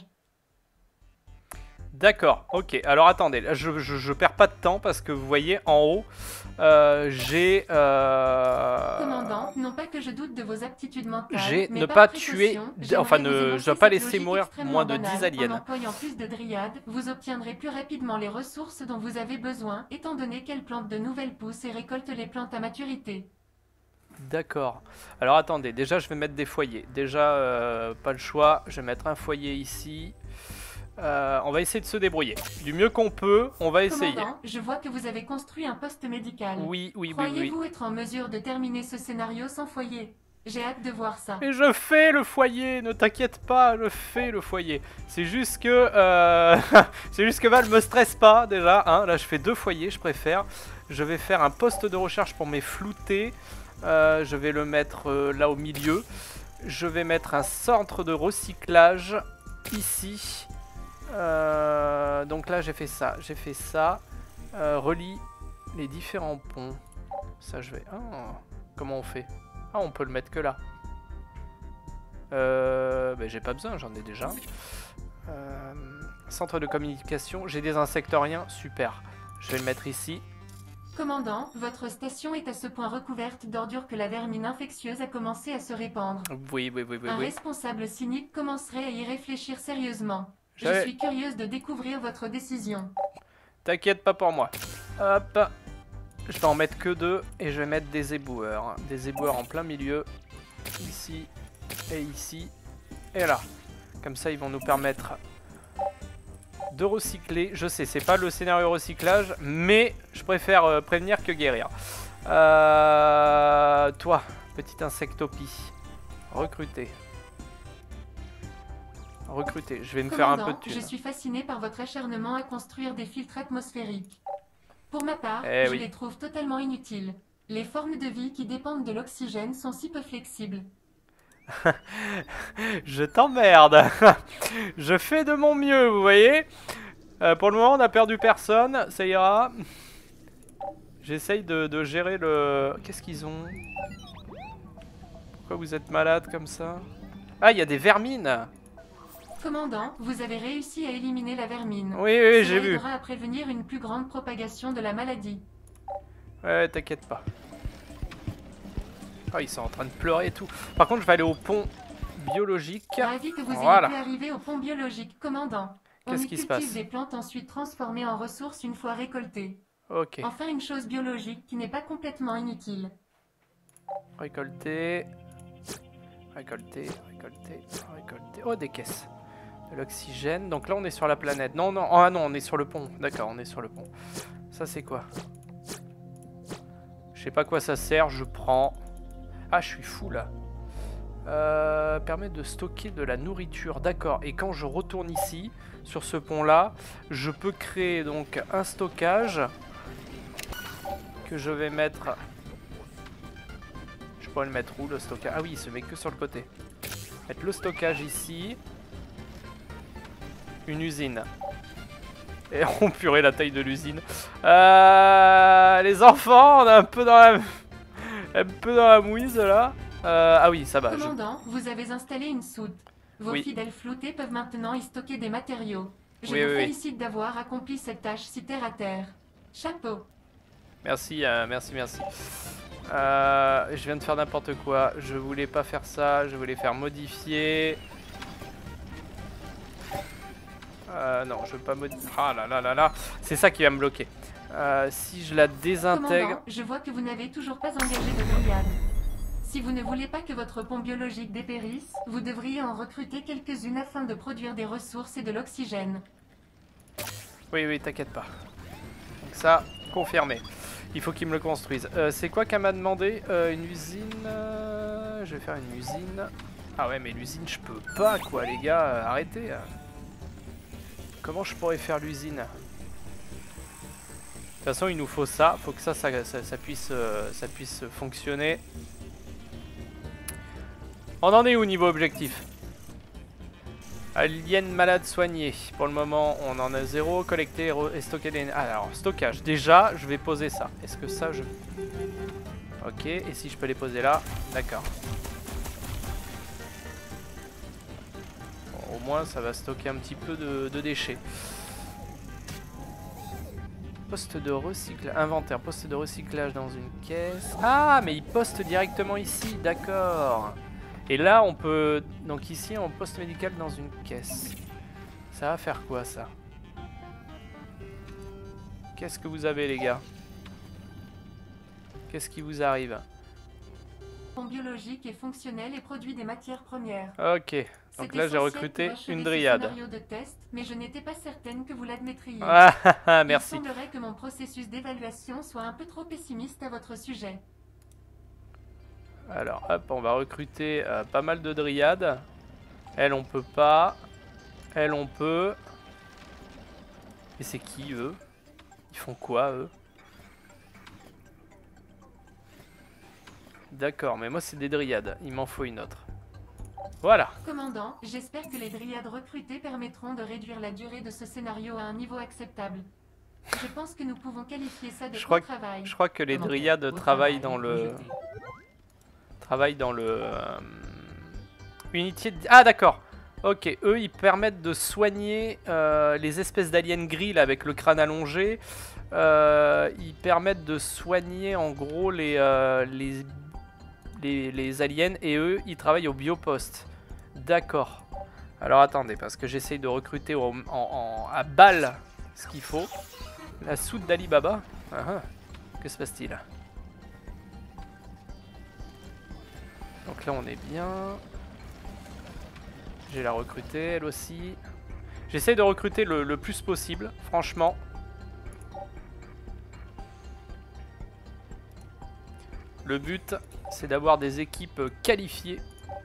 D'accord, ok. Alors attendez, là, je perds pas de temps parce que vous voyez en haut, j'ai... Commandant, non pas que je doute de vos aptitudes mentales, j'ai mais ne par pas précaution, tuer, j'aimerais enfin vous je énoncer dois pas cette laisser logique mourir extrêmement moins de banale. 10 aliens. En employant plus de dryades, vous obtiendrez plus rapidement les ressources dont vous avez besoin, étant donné qu'elles plantent de nouvelles pousses et récoltent les plantes à maturité. D'accord. Alors attendez, déjà je vais mettre des foyers. Déjà, pas le choix, je vais mettre un foyer ici. On va essayer de se débrouiller. Du mieux qu'on peut, on va essayer. Commandant, je vois que vous avez construit un poste médical. Oui, oui, oui, oui. Croyez-vous être en mesure de terminer ce scénario sans foyer? J'ai hâte de voir ça. Mais je fais le foyer, ne t'inquiète pas, je fais le foyer. C'est juste que c'est juste que Val me stresse pas déjà. Hein. Là, je fais 2 foyers, je préfère. Je vais faire un poste de recherche pour mes floutés. Je vais le mettre là au milieu. Je vais mettre un centre de recyclage ici. Donc là, j'ai fait ça. J'ai fait ça. Relie les différents ponts. Ça, je vais... Ah, comment on fait? Ah, on peut le mettre que là. Ben, j'ai pas besoin, j'en ai déjà. Centre de communication, j'ai des insectoriens, super. Je vais le mettre ici. Commandant, votre station est à ce point recouverte d'ordures que la vermine infectieuse a commencé à se répandre. Oui, oui, oui, oui. Un oui. responsable cynique commencerait à y réfléchir sérieusement. Je suis curieuse de découvrir votre décision. T'inquiète pas pour moi. Hop. Je vais en mettre que 2 et je vais mettre des éboueurs. Des éboueurs en plein milieu. Ici et ici. Et là. Comme ça, ils vont nous permettre de recycler. Je sais, c'est pas le scénario recyclage, mais je préfère prévenir que guérir. Toi, petite insectopie. Recruter. Recruter. Je vais me faire un peu de thunes. Je suis fasciné par votre acharnement à construire des filtres atmosphériques. Pour ma part, je les trouve totalement inutiles. Les formes de vie qui dépendent de l'oxygène sont si peu flexibles. Je t'emmerde. Je fais de mon mieux, vous voyez. Pour le moment, on n'a perdu personne. Ça ira. J'essaye de gérer le... Qu'est-ce qu'ils ont? Pourquoi vous êtes malade comme ça? Ah, il y a des vermines. Commandant, vous avez réussi à éliminer la vermine. Oui, oui, j'ai Cela vu. aidera à prévenir une plus grande propagation de la maladie. Ouais, t'inquiète pas. Ah, ils sont en train de pleurer et tout. Par contre, je vais aller au pont biologique. Ravi que vous ayez Voilà. pu arriver au pont biologique, commandant. On Qu'est-ce y qui se cultive passe? des plantes ensuite transformées en ressources une fois récoltées. Ok. Enfin, une chose biologique qui n'est pas complètement inutile. Récolter. Récolter, récolter, récolter. Oh, des caisses. De l'oxygène. Donc là, on est sur la planète. Non, non. Ah non, on est sur le pont. D'accord, on est sur le pont. Ça, c'est quoi? Je sais pas quoi ça sert. Je prends. Ah, je suis fou là. Permet de stocker de la nourriture. D'accord. Et quand je retourne ici, sur ce pont-là, je peux créer donc un stockage que je vais mettre. Je pourrais le mettre où le stockage? Ah oui, il se met que sur le côté. Mettre le stockage ici. Une usine. Et on purée la taille de l'usine. Les enfants, on est un peu dans la mouise là. Ah oui, ça va. Commandant, vous avez installé une soute. Vos Oui. fidèles floutés peuvent maintenant y stocker des matériaux. Je Oui, vous oui, oui. félicite d'avoir accompli cette tâche si terre à terre. Chapeau. Merci, merci, merci. Je viens de faire n'importe quoi. Je voulais pas faire ça. Je voulais faire modifier. Non, je veux pas modifier. Ah là là là là. C'est ça qui va me bloquer. Si je la désintègre. Commandant, je vois que vous n'avez toujours pas engagé de brigade. Si vous ne voulez pas que votre pont biologique dépérisse, vous devriez en recruter quelques-unes afin de produire des ressources et de l'oxygène. Oui, oui, t'inquiète pas. Donc ça, confirmé. Il faut qu'il me le construise. C'est quoi qu'elle m'a demandé? Une usine. Je vais faire une usine. Ah ouais, mais l'usine, je peux pas, quoi, les gars. Arrêtez. Comment je pourrais faire l'usine? De toute façon, il nous faut ça. Faut que ça puisse fonctionner. On en est où niveau objectif? Alien malade soigné. Pour le moment, on en a 0. Collecter et stocker des... Ah, alors, stockage. Déjà, je vais poser ça. Est-ce que ça, je... Ok, et si je peux les poser là? D'accord. Bon, au moins, ça va stocker un petit peu de déchets. Poste de recyclage. Inventaire. Poste de recyclage dans une caisse. Ah, mais il poste directement ici. D'accord. Et là, on peut... Donc ici, on poste médical dans une caisse. Ça va faire quoi, ça? Qu'est-ce que vous avez, les gars? Qu'est-ce qui vous arrive? Le pont biologique est fonctionnel et produit des matières premières. Ok. Donc là, j'ai recruté une dryade. Scénario de test, mais je n'étais pas certaine que vous l'admettriez. Ah, merci. Il semblerait que mon processus d'évaluation soit un peu trop pessimiste à votre sujet. Alors, hop, on va recruter pas mal de dryades. Elle, on peut pas. Elle, on peut. Et c'est qui, eux? Ils font quoi, eux? D'accord, mais moi, c'est des dryades. Il m'en faut une autre. Voilà. Commandant, j'espère que les dryades recrutées permettront de réduire la durée de ce scénario à un niveau acceptable. Je pense que nous pouvons qualifier ça de bon travail. Je crois que les dryades travaillent dans le... Unité de... Ah, d'accord. Ok, eux, ils permettent de soigner les espèces d'aliens gris là, avec le crâne allongé. Ils permettent de soigner, en gros, les aliens. Et eux, ils travaillent au bioposte. D'accord. Alors, attendez, parce que j'essaye de recruter à balle ce qu'il faut. La soude d'Ali Baba. Que se passe-t-il? Donc là on est bien. J'ai la recruter elle aussi. J'essaie de recruter le plus possible, franchement. Le but c'est d'avoir des équipes qualifiées.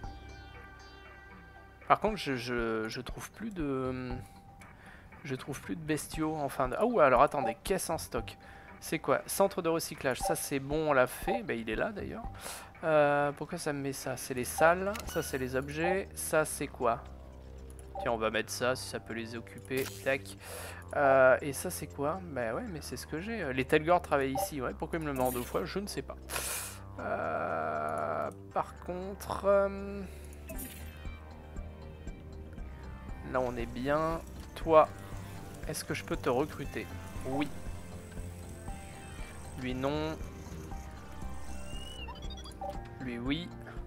Par contre je trouve plus de... Je trouve plus de bestiaux en fin de... Ah, alors attendez, caisse en stock. C'est quoi? Centre de recyclage, ça c'est bon, on l'a fait. Bah, il est là d'ailleurs. Pourquoi ça me met ça? C'est les salles, ça c'est les objets. Ça c'est quoi? Tiens, on va mettre ça si ça peut les occuper. Tac. Et ça c'est quoi? Bah ouais, mais c'est ce que j'ai. Les Telgor travaillent ici, ouais. Pourquoi ils me le demandent deux fois? Je ne sais pas. Par contre... là, on est bien. Toi, est-ce que je peux te recruter? Oui. Lui, non. Lui, oui.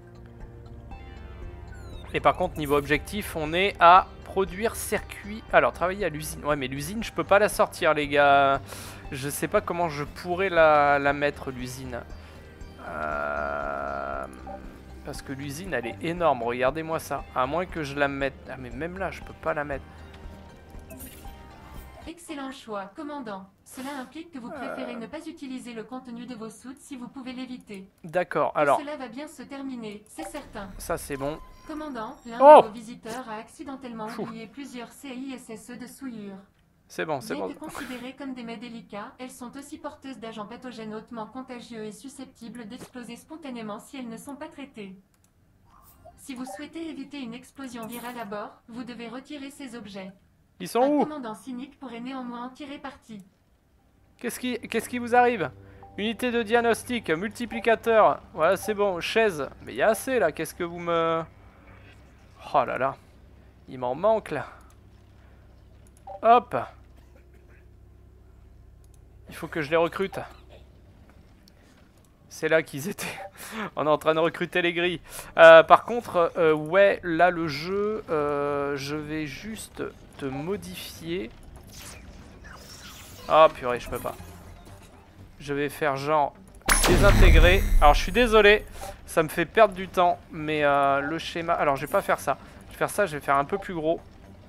Et par contre, niveau objectif, on est à produire circuit. Alors, travailler à l'usine. Ouais, mais l'usine, je peux pas la sortir, les gars. Je sais pas comment je pourrais la mettre, l'usine. Parce que l'usine, elle est énorme. Regardez-moi ça. À moins que je la mette... Ah, mais même là, je peux pas la mettre. Excellent choix, commandant. Cela implique que vous préférez ne pas utiliser le contenu de vos soutes si vous pouvez l'éviter. D'accord, alors... Cela va bien se terminer, c'est certain. Ça, c'est bon. Commandant, l'un Oh de vos visiteurs a accidentellement oublié plusieurs CISSE de souillure. C'est bon, c'est bon. Bien que considérées comme des mets délicats, elles sont aussi porteuses d'agents pathogènes hautement contagieux et susceptibles d'exploser spontanément si elles ne sont pas traitées. Si vous souhaitez éviter une explosion virale à bord, vous devez retirer ces objets. Ils sont Un où? commandant cynique pourrait néanmoins en tirer parti. Qu'est-ce qui vous arrive? Unité de diagnostic, multiplicateur. Voilà, c'est bon. Chaise. Mais il y a assez là. Qu'est-ce que vous me... Oh là là. Il m'en manque là. Hop. Il faut que je les recrute. C'est là qu'ils étaient. On est en train de recruter les grilles. Par contre, ouais, là le jeu, je vais juste te modifier. Ah purée, je peux pas. Je vais faire genre désintégrer. Alors je suis désolé, ça me fait perdre du temps, mais le schéma... Alors je vais pas faire ça. Je vais faire ça, je vais faire un peu plus gros.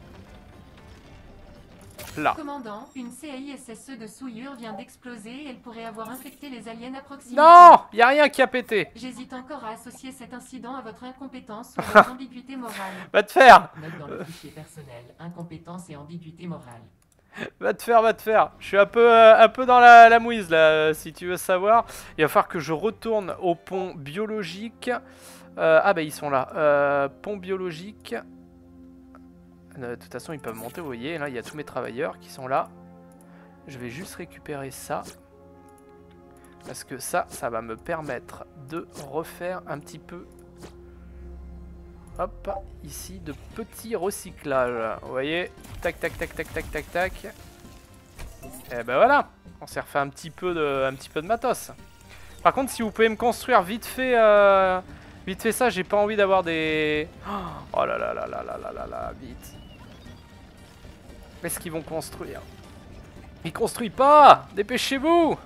Là. Commandant, une CISSE de souillure vient d'exploser et elle pourrait avoir infecté les aliens à proximité. Non, y a rien qui a pété. J'hésite encore à associer cet incident à votre incompétence ou votre ambiguïté morale. Va te faire. Note dans le fichier personnel, incompétence et ambiguïté morale. Va te faire, va te faire. Je suis un peu dans la mouise là, si tu veux savoir. Il va falloir que je retourne au pont biologique. Ah bah ils sont là. Pont biologique. De toute façon ils peuvent monter, vous voyez. Là il y a tous mes travailleurs qui sont là. Je vais juste récupérer ça. Parce que ça va me permettre de refaire un petit peu... Hop, ici, de petits recyclages. Vous voyez, tac, tac, tac, tac, tac, tac, tac. Et ben voilà, on s'est refait un petit peu de matos. Par contre, si vous pouvez me construire vite fait ça, j'ai pas envie d'avoir des... Oh là là là là là là là là, vite. Qu'est-ce qu'ils vont construire? Ils construisent pas! Dépêchez-vous!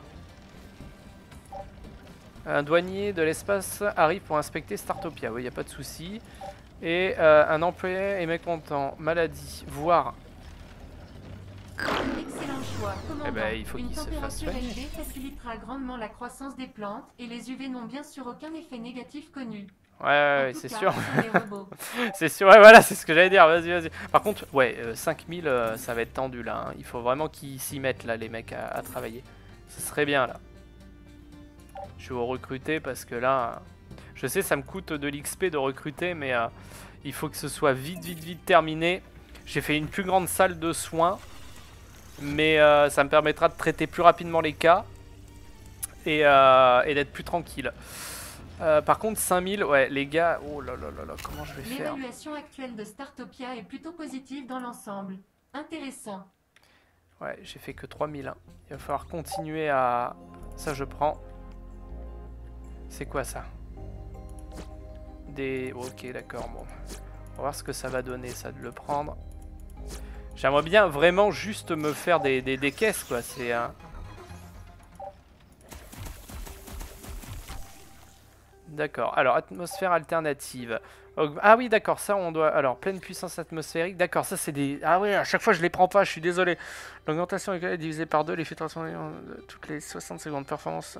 Un douanier de l'espace arrive pour inspecter Startopia. Oui, il n'y a pas de souci. Et un employé est mécontent. Maladie. Voire. Excellent choix, commandant. Eh ben, il faut qu'il se fasse Une température soigner. élevée facilitera grandement la croissance des plantes et les UV n'ont bien sûr aucun effet négatif connu. Ouais, En tout c'est cas, sûr. ce sont des robots. C'est sûr, ouais, voilà, c'est ce que j'allais dire. Vas-y, vas-y. Par contre, ouais, 5000, ça va être tendu là. Hein. Il faut vraiment qu'ils s'y mettent là, les mecs, à travailler. Ce serait bien là. Je vais vous recruter parce que là, je sais, ça me coûte de l'XP de recruter, mais il faut que ce soit vite terminé. J'ai fait une plus grande salle de soins, mais ça me permettra de traiter plus rapidement les cas et d'être plus tranquille. Par contre, 5000, ouais, les gars, oh là là là là, comment je vais faire? L'évaluation actuelle de Startopia est plutôt positive dans l'ensemble. Intéressant. Ouais, j'ai fait que 3000. Hein. Il va falloir continuer à... Ça, je prends. C'est quoi ça? Des... Ok, d'accord, bon. On va voir ce que ça va donner, ça, de le prendre. J'aimerais bien vraiment juste me faire des caisses, quoi. C'est... D'accord, alors atmosphère alternative. Ah oui, d'accord, ça on doit... Alors, pleine puissance atmosphérique, d'accord, ça c'est des... Ah ouais, à chaque fois je les prends pas, je suis désolé. L'augmentation est divisée par 2, les filtrations toutes les 60 secondes. Performance...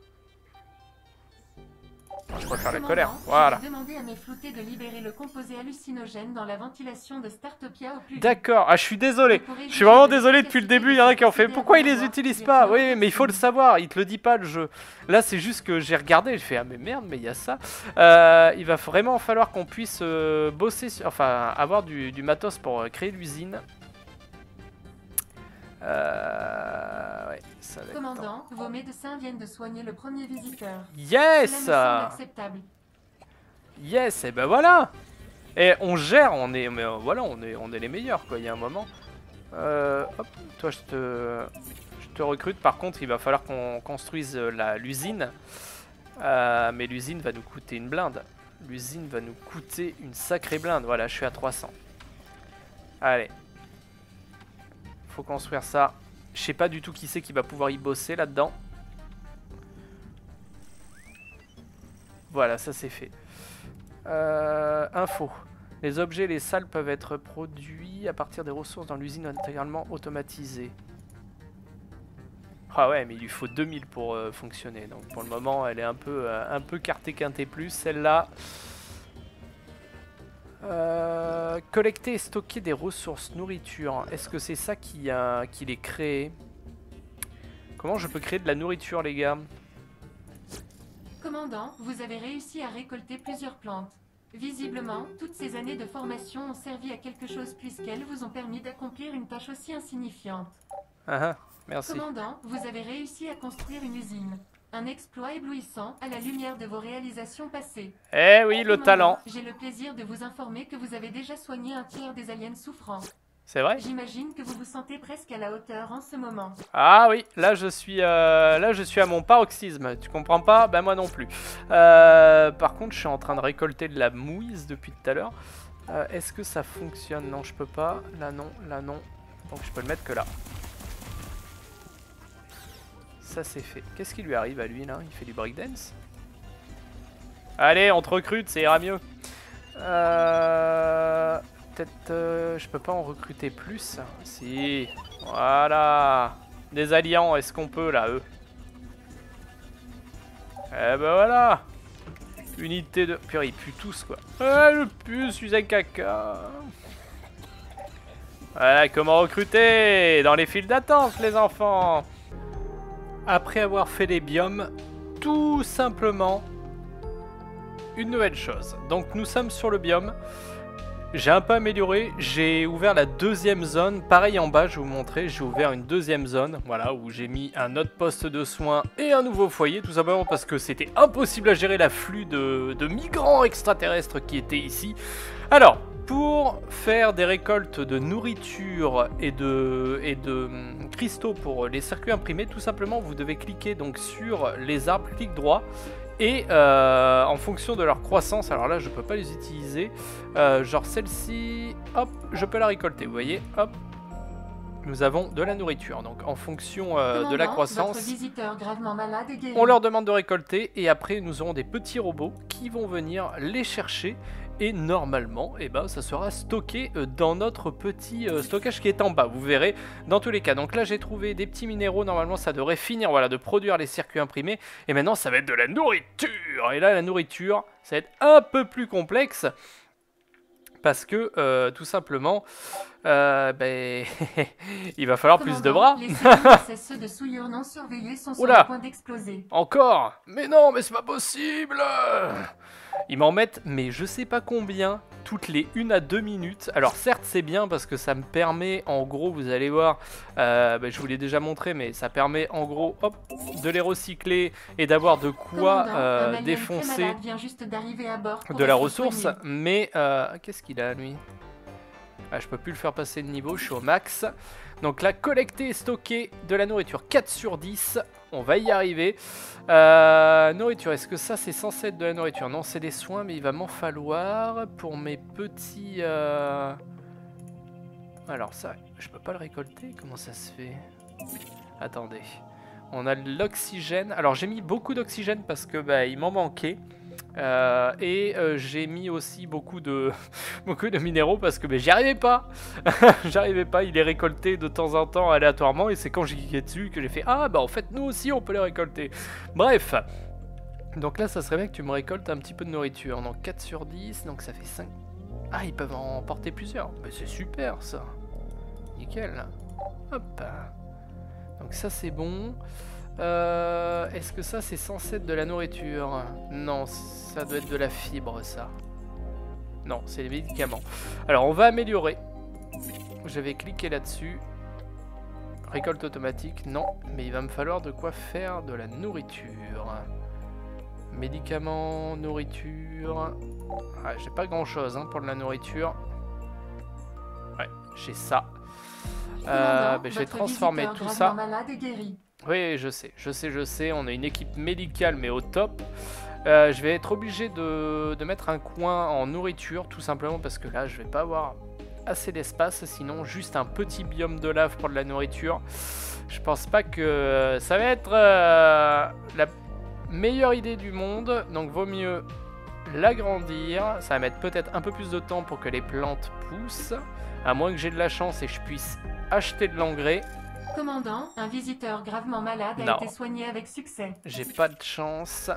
Je préfère la colère, voilà. Je vais demander à mes floutés de libérer le composé hallucinogène dans la ventilation de Startopia au plus vite. D'accord, ah je suis désolé. Je suis vraiment désolé depuis le début, il y en a qui ont fait pourquoi ils les utilisent pas? Oui, mais il faut le savoir, il te le dit pas le jeu. Là c'est juste que j'ai regardé, j'ai fait ah mais merde, mais il y a ça. Il va vraiment falloir qu'on puisse bosser, enfin avoir du matos pour créer l'usine. Ouais, ça va être Commandant, vos médecins viennent de soigner le premier visiteur. Yes! Cela me semble acceptable. Yes, et ben voilà! Et on gère, on est, mais voilà, on est les meilleurs quoi, il y a un moment. Hop, toi je te recrute, par contre il va falloir qu'on construise l'usine. Mais l'usine va nous coûter une blinde. L'usine va nous coûter une sacrée blinde. Voilà, je suis à 300. Allez. Faut construire ça. Je sais pas du tout qui c'est qui va pouvoir y bosser là-dedans. Voilà, ça c'est fait. Info. Les objets et les salles peuvent être produits à partir des ressources dans l'usine intégralement automatisée. Ah ouais, mais il lui faut 2000 pour fonctionner. Donc pour le moment, elle est un peu quarté quinté plus. Celle-là. Collecter et stocker des ressources, nourriture. Est-ce que c'est ça qui les crée? Comment je peux créer de la nourriture, les gars? Commandant, vous avez réussi à récolter plusieurs plantes. Visiblement, toutes ces années de formation ont servi à quelque chose puisqu'elles vous ont permis d'accomplir une tâche aussi insignifiante. Ah, merci. Commandant, vous avez réussi à construire une usine. Un exploit éblouissant à la lumière de vos réalisations passées. Eh oui, le talent. J'ai le plaisir de vous informer que vous avez déjà soigné un tiers des aliens souffrants. C'est vrai? J'imagine que vous vous sentez presque à la hauteur en ce moment. Ah oui, là je suis à mon paroxysme. Tu comprends pas? Ben moi non plus. Par contre, je suis en train de récolter de la mouise depuis tout à l'heure. Est-ce que ça fonctionne? Non, je peux pas. Là non, là non. Donc je peux le mettre que là. Ça c'est fait. Qu'est-ce qui lui arrive à lui là? Il fait du breakdance? Allez, on te recrute, ça ira mieux. Peut-être je peux pas en recruter plus. Si. Voilà. Des alliants, est-ce qu'on peut là, eux? Eh ben voilà. Unité de... Purée, ils puent tous quoi. Le pue, je suis un caca. Voilà, comment recruter? Dans les files d'attente, les enfants. Après avoir fait les biomes, tout simplement une nouvelle chose. Donc nous sommes sur le biome. J'ai un peu amélioré, j'ai ouvert la deuxième zone. Pareil en bas, je vais vous montrer, j'ai ouvert une deuxième zone. Voilà, où j'ai mis un autre poste de soins et un nouveau foyer. Tout simplement parce que c'était impossible à gérer l'afflux de migrants extraterrestres qui étaient ici. Alors, pour faire des récoltes de nourriture et de cristaux pour les circuits imprimés, tout simplement vous devez cliquer donc sur les arbres, clic droit, et en fonction de leur croissance, alors là je peux pas les utiliser, genre celle-ci, hop, je peux la récolter, vous voyez, hop, nous avons de la nourriture, donc en fonction de la croissance, on leur demande de récolter, et après nous aurons des petits robots qui vont venir les chercher. Et normalement, eh ben, ça sera stocké dans notre petit stockage qui est en bas. Vous verrez dans tous les cas. Donc là, j'ai trouvé des petits minéraux. Normalement, ça devrait finir voilà, de produire les circuits imprimés. Et maintenant, ça va être de la nourriture. Et là, la nourriture, ça va être un peu plus complexe. Parce que, tout simplement, ben, il va falloir plus de bras. Les ceux de souillure non surveillés sont sur Oula, le point d'exploser. Encore? Mais non, mais c'est pas possible. Ils m'en mettent, mais je sais pas combien, toutes les 1 à 2 minutes. Alors certes c'est bien parce que ça me permet, en gros vous allez voir, ben, je vous l'ai déjà montré, mais ça permet en gros hop, de les recycler et d'avoir de quoi défoncer de la ressource. Mais qu'est-ce qu'il a lui? Ah, je peux plus le faire passer de niveau, je suis au max. Donc là, collecter et stocker de la nourriture 4 sur 10. On va y arriver. Nourriture, est-ce que ça c'est censé être de la nourriture? Non, c'est des soins, mais il va m'en falloir pour mes petits... Alors ça, je peux pas le récolter? Comment ça se fait? Attendez. On a de l'oxygène. Alors j'ai mis beaucoup d'oxygène parce que bah, il m'en manquait. J'ai mis aussi beaucoup de minéraux parce que j'y arrivais pas. J'arrivais pas, il est récolté de temps en temps aléatoirement et c'est quand j'y cliquais dessus que j'ai fait ah bah en fait nous aussi on peut les récolter. Bref, donc là ça serait bien que tu me récoltes un petit peu de nourriture. Donc 4 sur 10, donc ça fait 5. Ah, ils peuvent en porter plusieurs. Mais c'est super ça. Nickel. Hop. Donc ça c'est bon. Est-ce que ça c'est censé être de la nourriture? Non, ça doit être de la fibre ça. Non, c'est les médicaments. Alors on va améliorer. Je vais cliquer là-dessus. Récolte automatique, non. Mais il va me falloir de quoi faire de la nourriture. Médicaments, nourriture... Ouais, j'ai pas grand chose hein, pour de la nourriture. Ouais, j'ai ça. Je vais transformer tout ça. Oui, je sais. On a une équipe médicale, mais au top. Je vais être obligé de mettre un coin en nourriture, tout simplement parce que là, je vais pas avoir assez d'espace. Sinon, juste un petit biome de lave pour de la nourriture. Je pense pas que ça va être la meilleure idée du monde. Donc, vaut mieux l'agrandir. Ça va mettre peut-être un peu plus de temps pour que les plantes poussent. À moins que j'ai de la chance et que je puisse acheter de l'engrais. Commandant, un visiteur gravement malade a été soigné avec succès. J'ai pas de chance.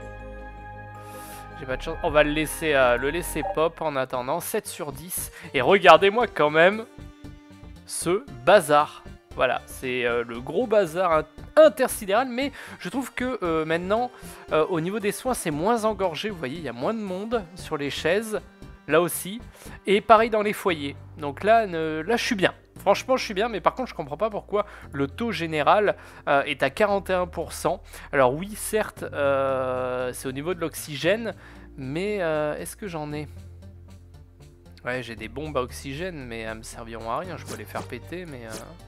On va le laisser pop en attendant. 7 sur 10. Et regardez-moi quand même ce bazar. Voilà, c'est le gros bazar intersidéral. Mais je trouve que maintenant, au niveau des soins, c'est moins engorgé. Vous voyez, il y a moins de monde sur les chaises. Là aussi. Et pareil dans les foyers. Donc là, là je suis bien. Franchement, je suis bien, mais par contre, je comprends pas pourquoi le taux général est à 41%. Alors oui, certes, c'est au niveau de l'oxygène, mais est-ce que j'en ai? Ouais, j'ai des bombes à oxygène, mais elles me serviront à rien. Je peux les faire péter, mais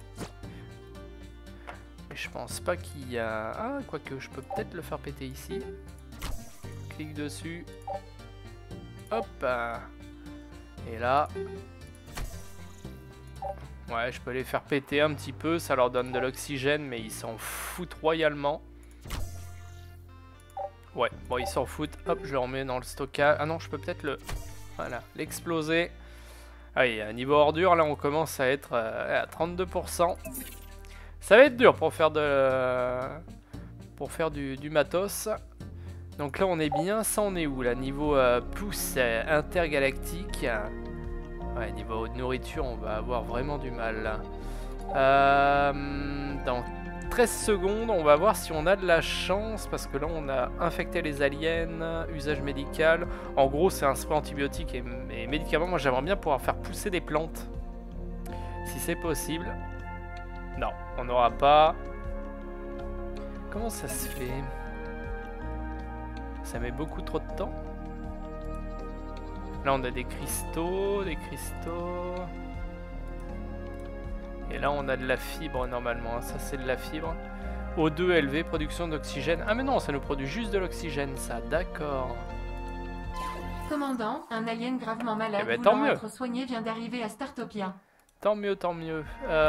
je pense pas qu'il y a... Ah, quoique, je peux peut-être le faire péter ici. Clique dessus. Hop. Et là... Ouais, je peux les faire péter un petit peu, ça leur donne de l'oxygène, mais ils s'en foutent royalement. Ouais, bon, ils s'en foutent. Hop, je le remets dans le stockage. Ah non, je peux peut-être le... Voilà, l'exploser. Allez, à niveau ordure, là, on commence à être à 32%. Ça va être dur pour faire du matos. Donc là, on est bien. Ça, on est où, là? Niveau pouce intergalactique. Ouais, niveau nourriture, on va avoir vraiment du mal. Dans 13 secondes, on va voir si on a de la chance. Parce que là, on a infecté les aliens, usage médical. En gros, c'est un spray antibiotique et médicaments. Moi, j'aimerais bien pouvoir faire pousser des plantes. Si c'est possible. Non, on n'aura pas. Comment ça se fait? Ça met beaucoup trop de temps. Là, on a des cristaux, Et là, on a de la fibre, normalement. Ça, c'est de la fibre. O2 élevé, production d'oxygène. Ah, mais non, ça nous produit juste de l'oxygène, ça. D'accord. Commandant, un alien gravement malade voulant être soigné vient d'arriver à Startopia. Tant mieux, tant mieux.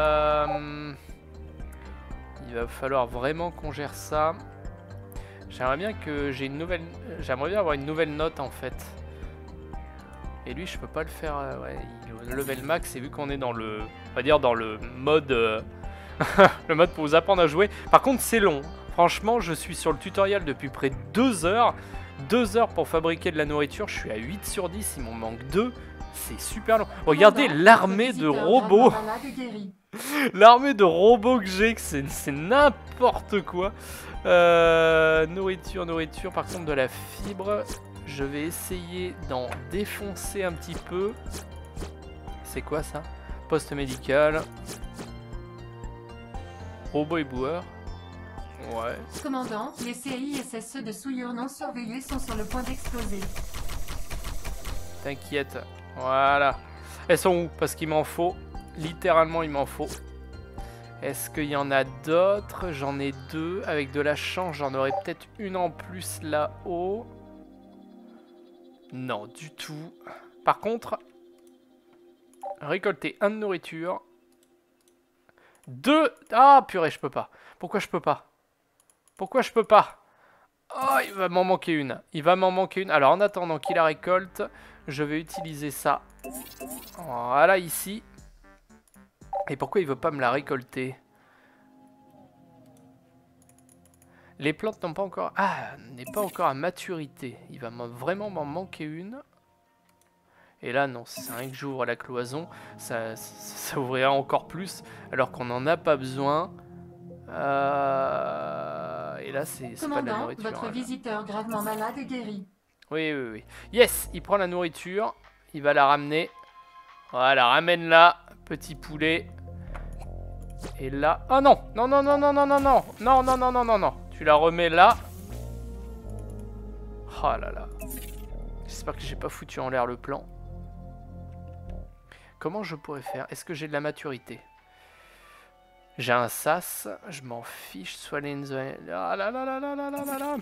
Il va falloir vraiment qu'on gère ça. J'aimerais bien que j'ai une nouvelle... J'aimerais bien avoir une nouvelle note, en fait. Et lui, je peux pas le faire. Ouais, il est level max. Et vu qu'on est dans le, on va dire dans le mode, le mode pour vous apprendre à jouer. Par contre, c'est long. Franchement, je suis sur le tutoriel depuis près de 2 heures. 2 heures pour fabriquer de la nourriture. Je suis à 8 sur 10. Il m'en manque 2. C'est super long. Regardez l'armée de robots. L'armée de robots que j'ai, c'est n'importe quoi. Nourriture. Par contre, de la fibre. Je vais essayer d'en défoncer un petit peu. C'est quoi ça? Poste médical. Robot éboueur. Ouais. Commandant, les CISSE de Souillure non surveillés sont sur le point d'exploser. T'inquiète. Voilà. Elles sont où? Parce qu'il m'en faut. Littéralement, il m'en faut. Est-ce qu'il y en a d'autres? J'en ai 2. Avec de la chance, j'en aurai peut-être une en plus là-haut. Non, du tout. Par contre, récolter 1 de nourriture. 2... Ah, purée, je peux pas. Pourquoi je peux pas? Pourquoi je peux pas? Oh, il va m'en manquer une. Il va m'en manquer une. Alors, en attendant qu'il la récolte, je vais utiliser ça. Voilà, ici. Et pourquoi il veut pas me la récolter? Les plantes n'ont pas encore... Ah, n'est pas encore à maturité. Il va vraiment m'en manquer une. Et là, non, c'est rien que j'ouvre la cloison. Ça ouvrira encore plus, alors qu'on n'en a pas besoin. Et là, c'est pas de la nourriture. Votre visiteur gravement malade est guéri. Oui. Yes, il prend la nourriture. Il va la ramener. Voilà, ramène-la, petit poulet. Et là... Oh non! Non, non, non, non, non, non, non! Non, non, non, non, non, non! Tu la remets là. Oh là là. J'espère que j'ai pas foutu en l'air le plan. Comment je pourrais faire? Est-ce que j'ai de la maturité? J'ai un sas, je m'en fiche, soit les... Ah là là là là là là là là.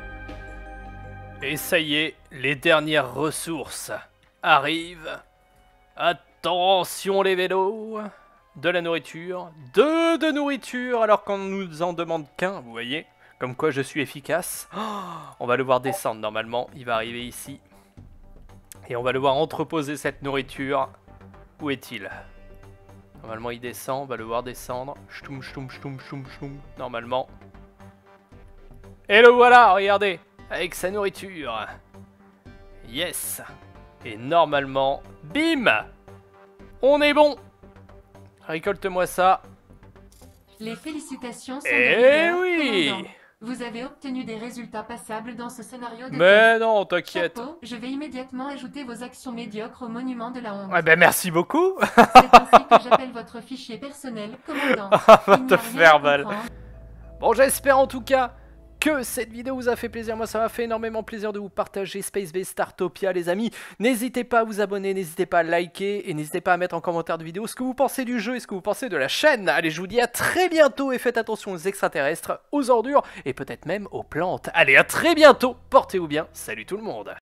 Et ça y est, les dernières ressources arrivent. Attention les vélos. De la nourriture, deux de nourriture, alors qu'on nous en demande qu'un, vous voyez. Comme quoi je suis efficace. Oh, on va le voir descendre normalement, il va arriver ici. Et on va le voir entreposer cette nourriture. Où est-il? Normalement il descend, on va le voir descendre. Chtoum, chtoum, chtoum, chtoum, chtoum. Normalement. Et le voilà, regardez. Avec sa nourriture. Yes. Et normalement, bim. On est bon. Récolte-moi ça. Les félicitations sont Eh de rigueur, oui. commandant. Vous avez obtenu des résultats passables dans ce scénario de Mais test. non, t'inquiète. Chapeau, je vais immédiatement ajouter vos actions médiocres au monument de la honte. Ouais, ben merci beaucoup. C'est ainsi que j'appelle votre fichier personnel, commandant. Va Il n'y te a rien faire à mal. comprendre. Bon, j'espère en tout cas que cette vidéo vous a fait plaisir. Moi, ça m'a fait énormément plaisir de vous partager Space Base Startopia, les amis. N'hésitez pas à vous abonner, n'hésitez pas à liker et n'hésitez pas à mettre en commentaire de vidéo ce que vous pensez du jeu et ce que vous pensez de la chaîne. Allez, je vous dis à très bientôt et faites attention aux extraterrestres, aux ordures et peut-être même aux plantes. Allez, à très bientôt. Portez-vous bien. Salut tout le monde.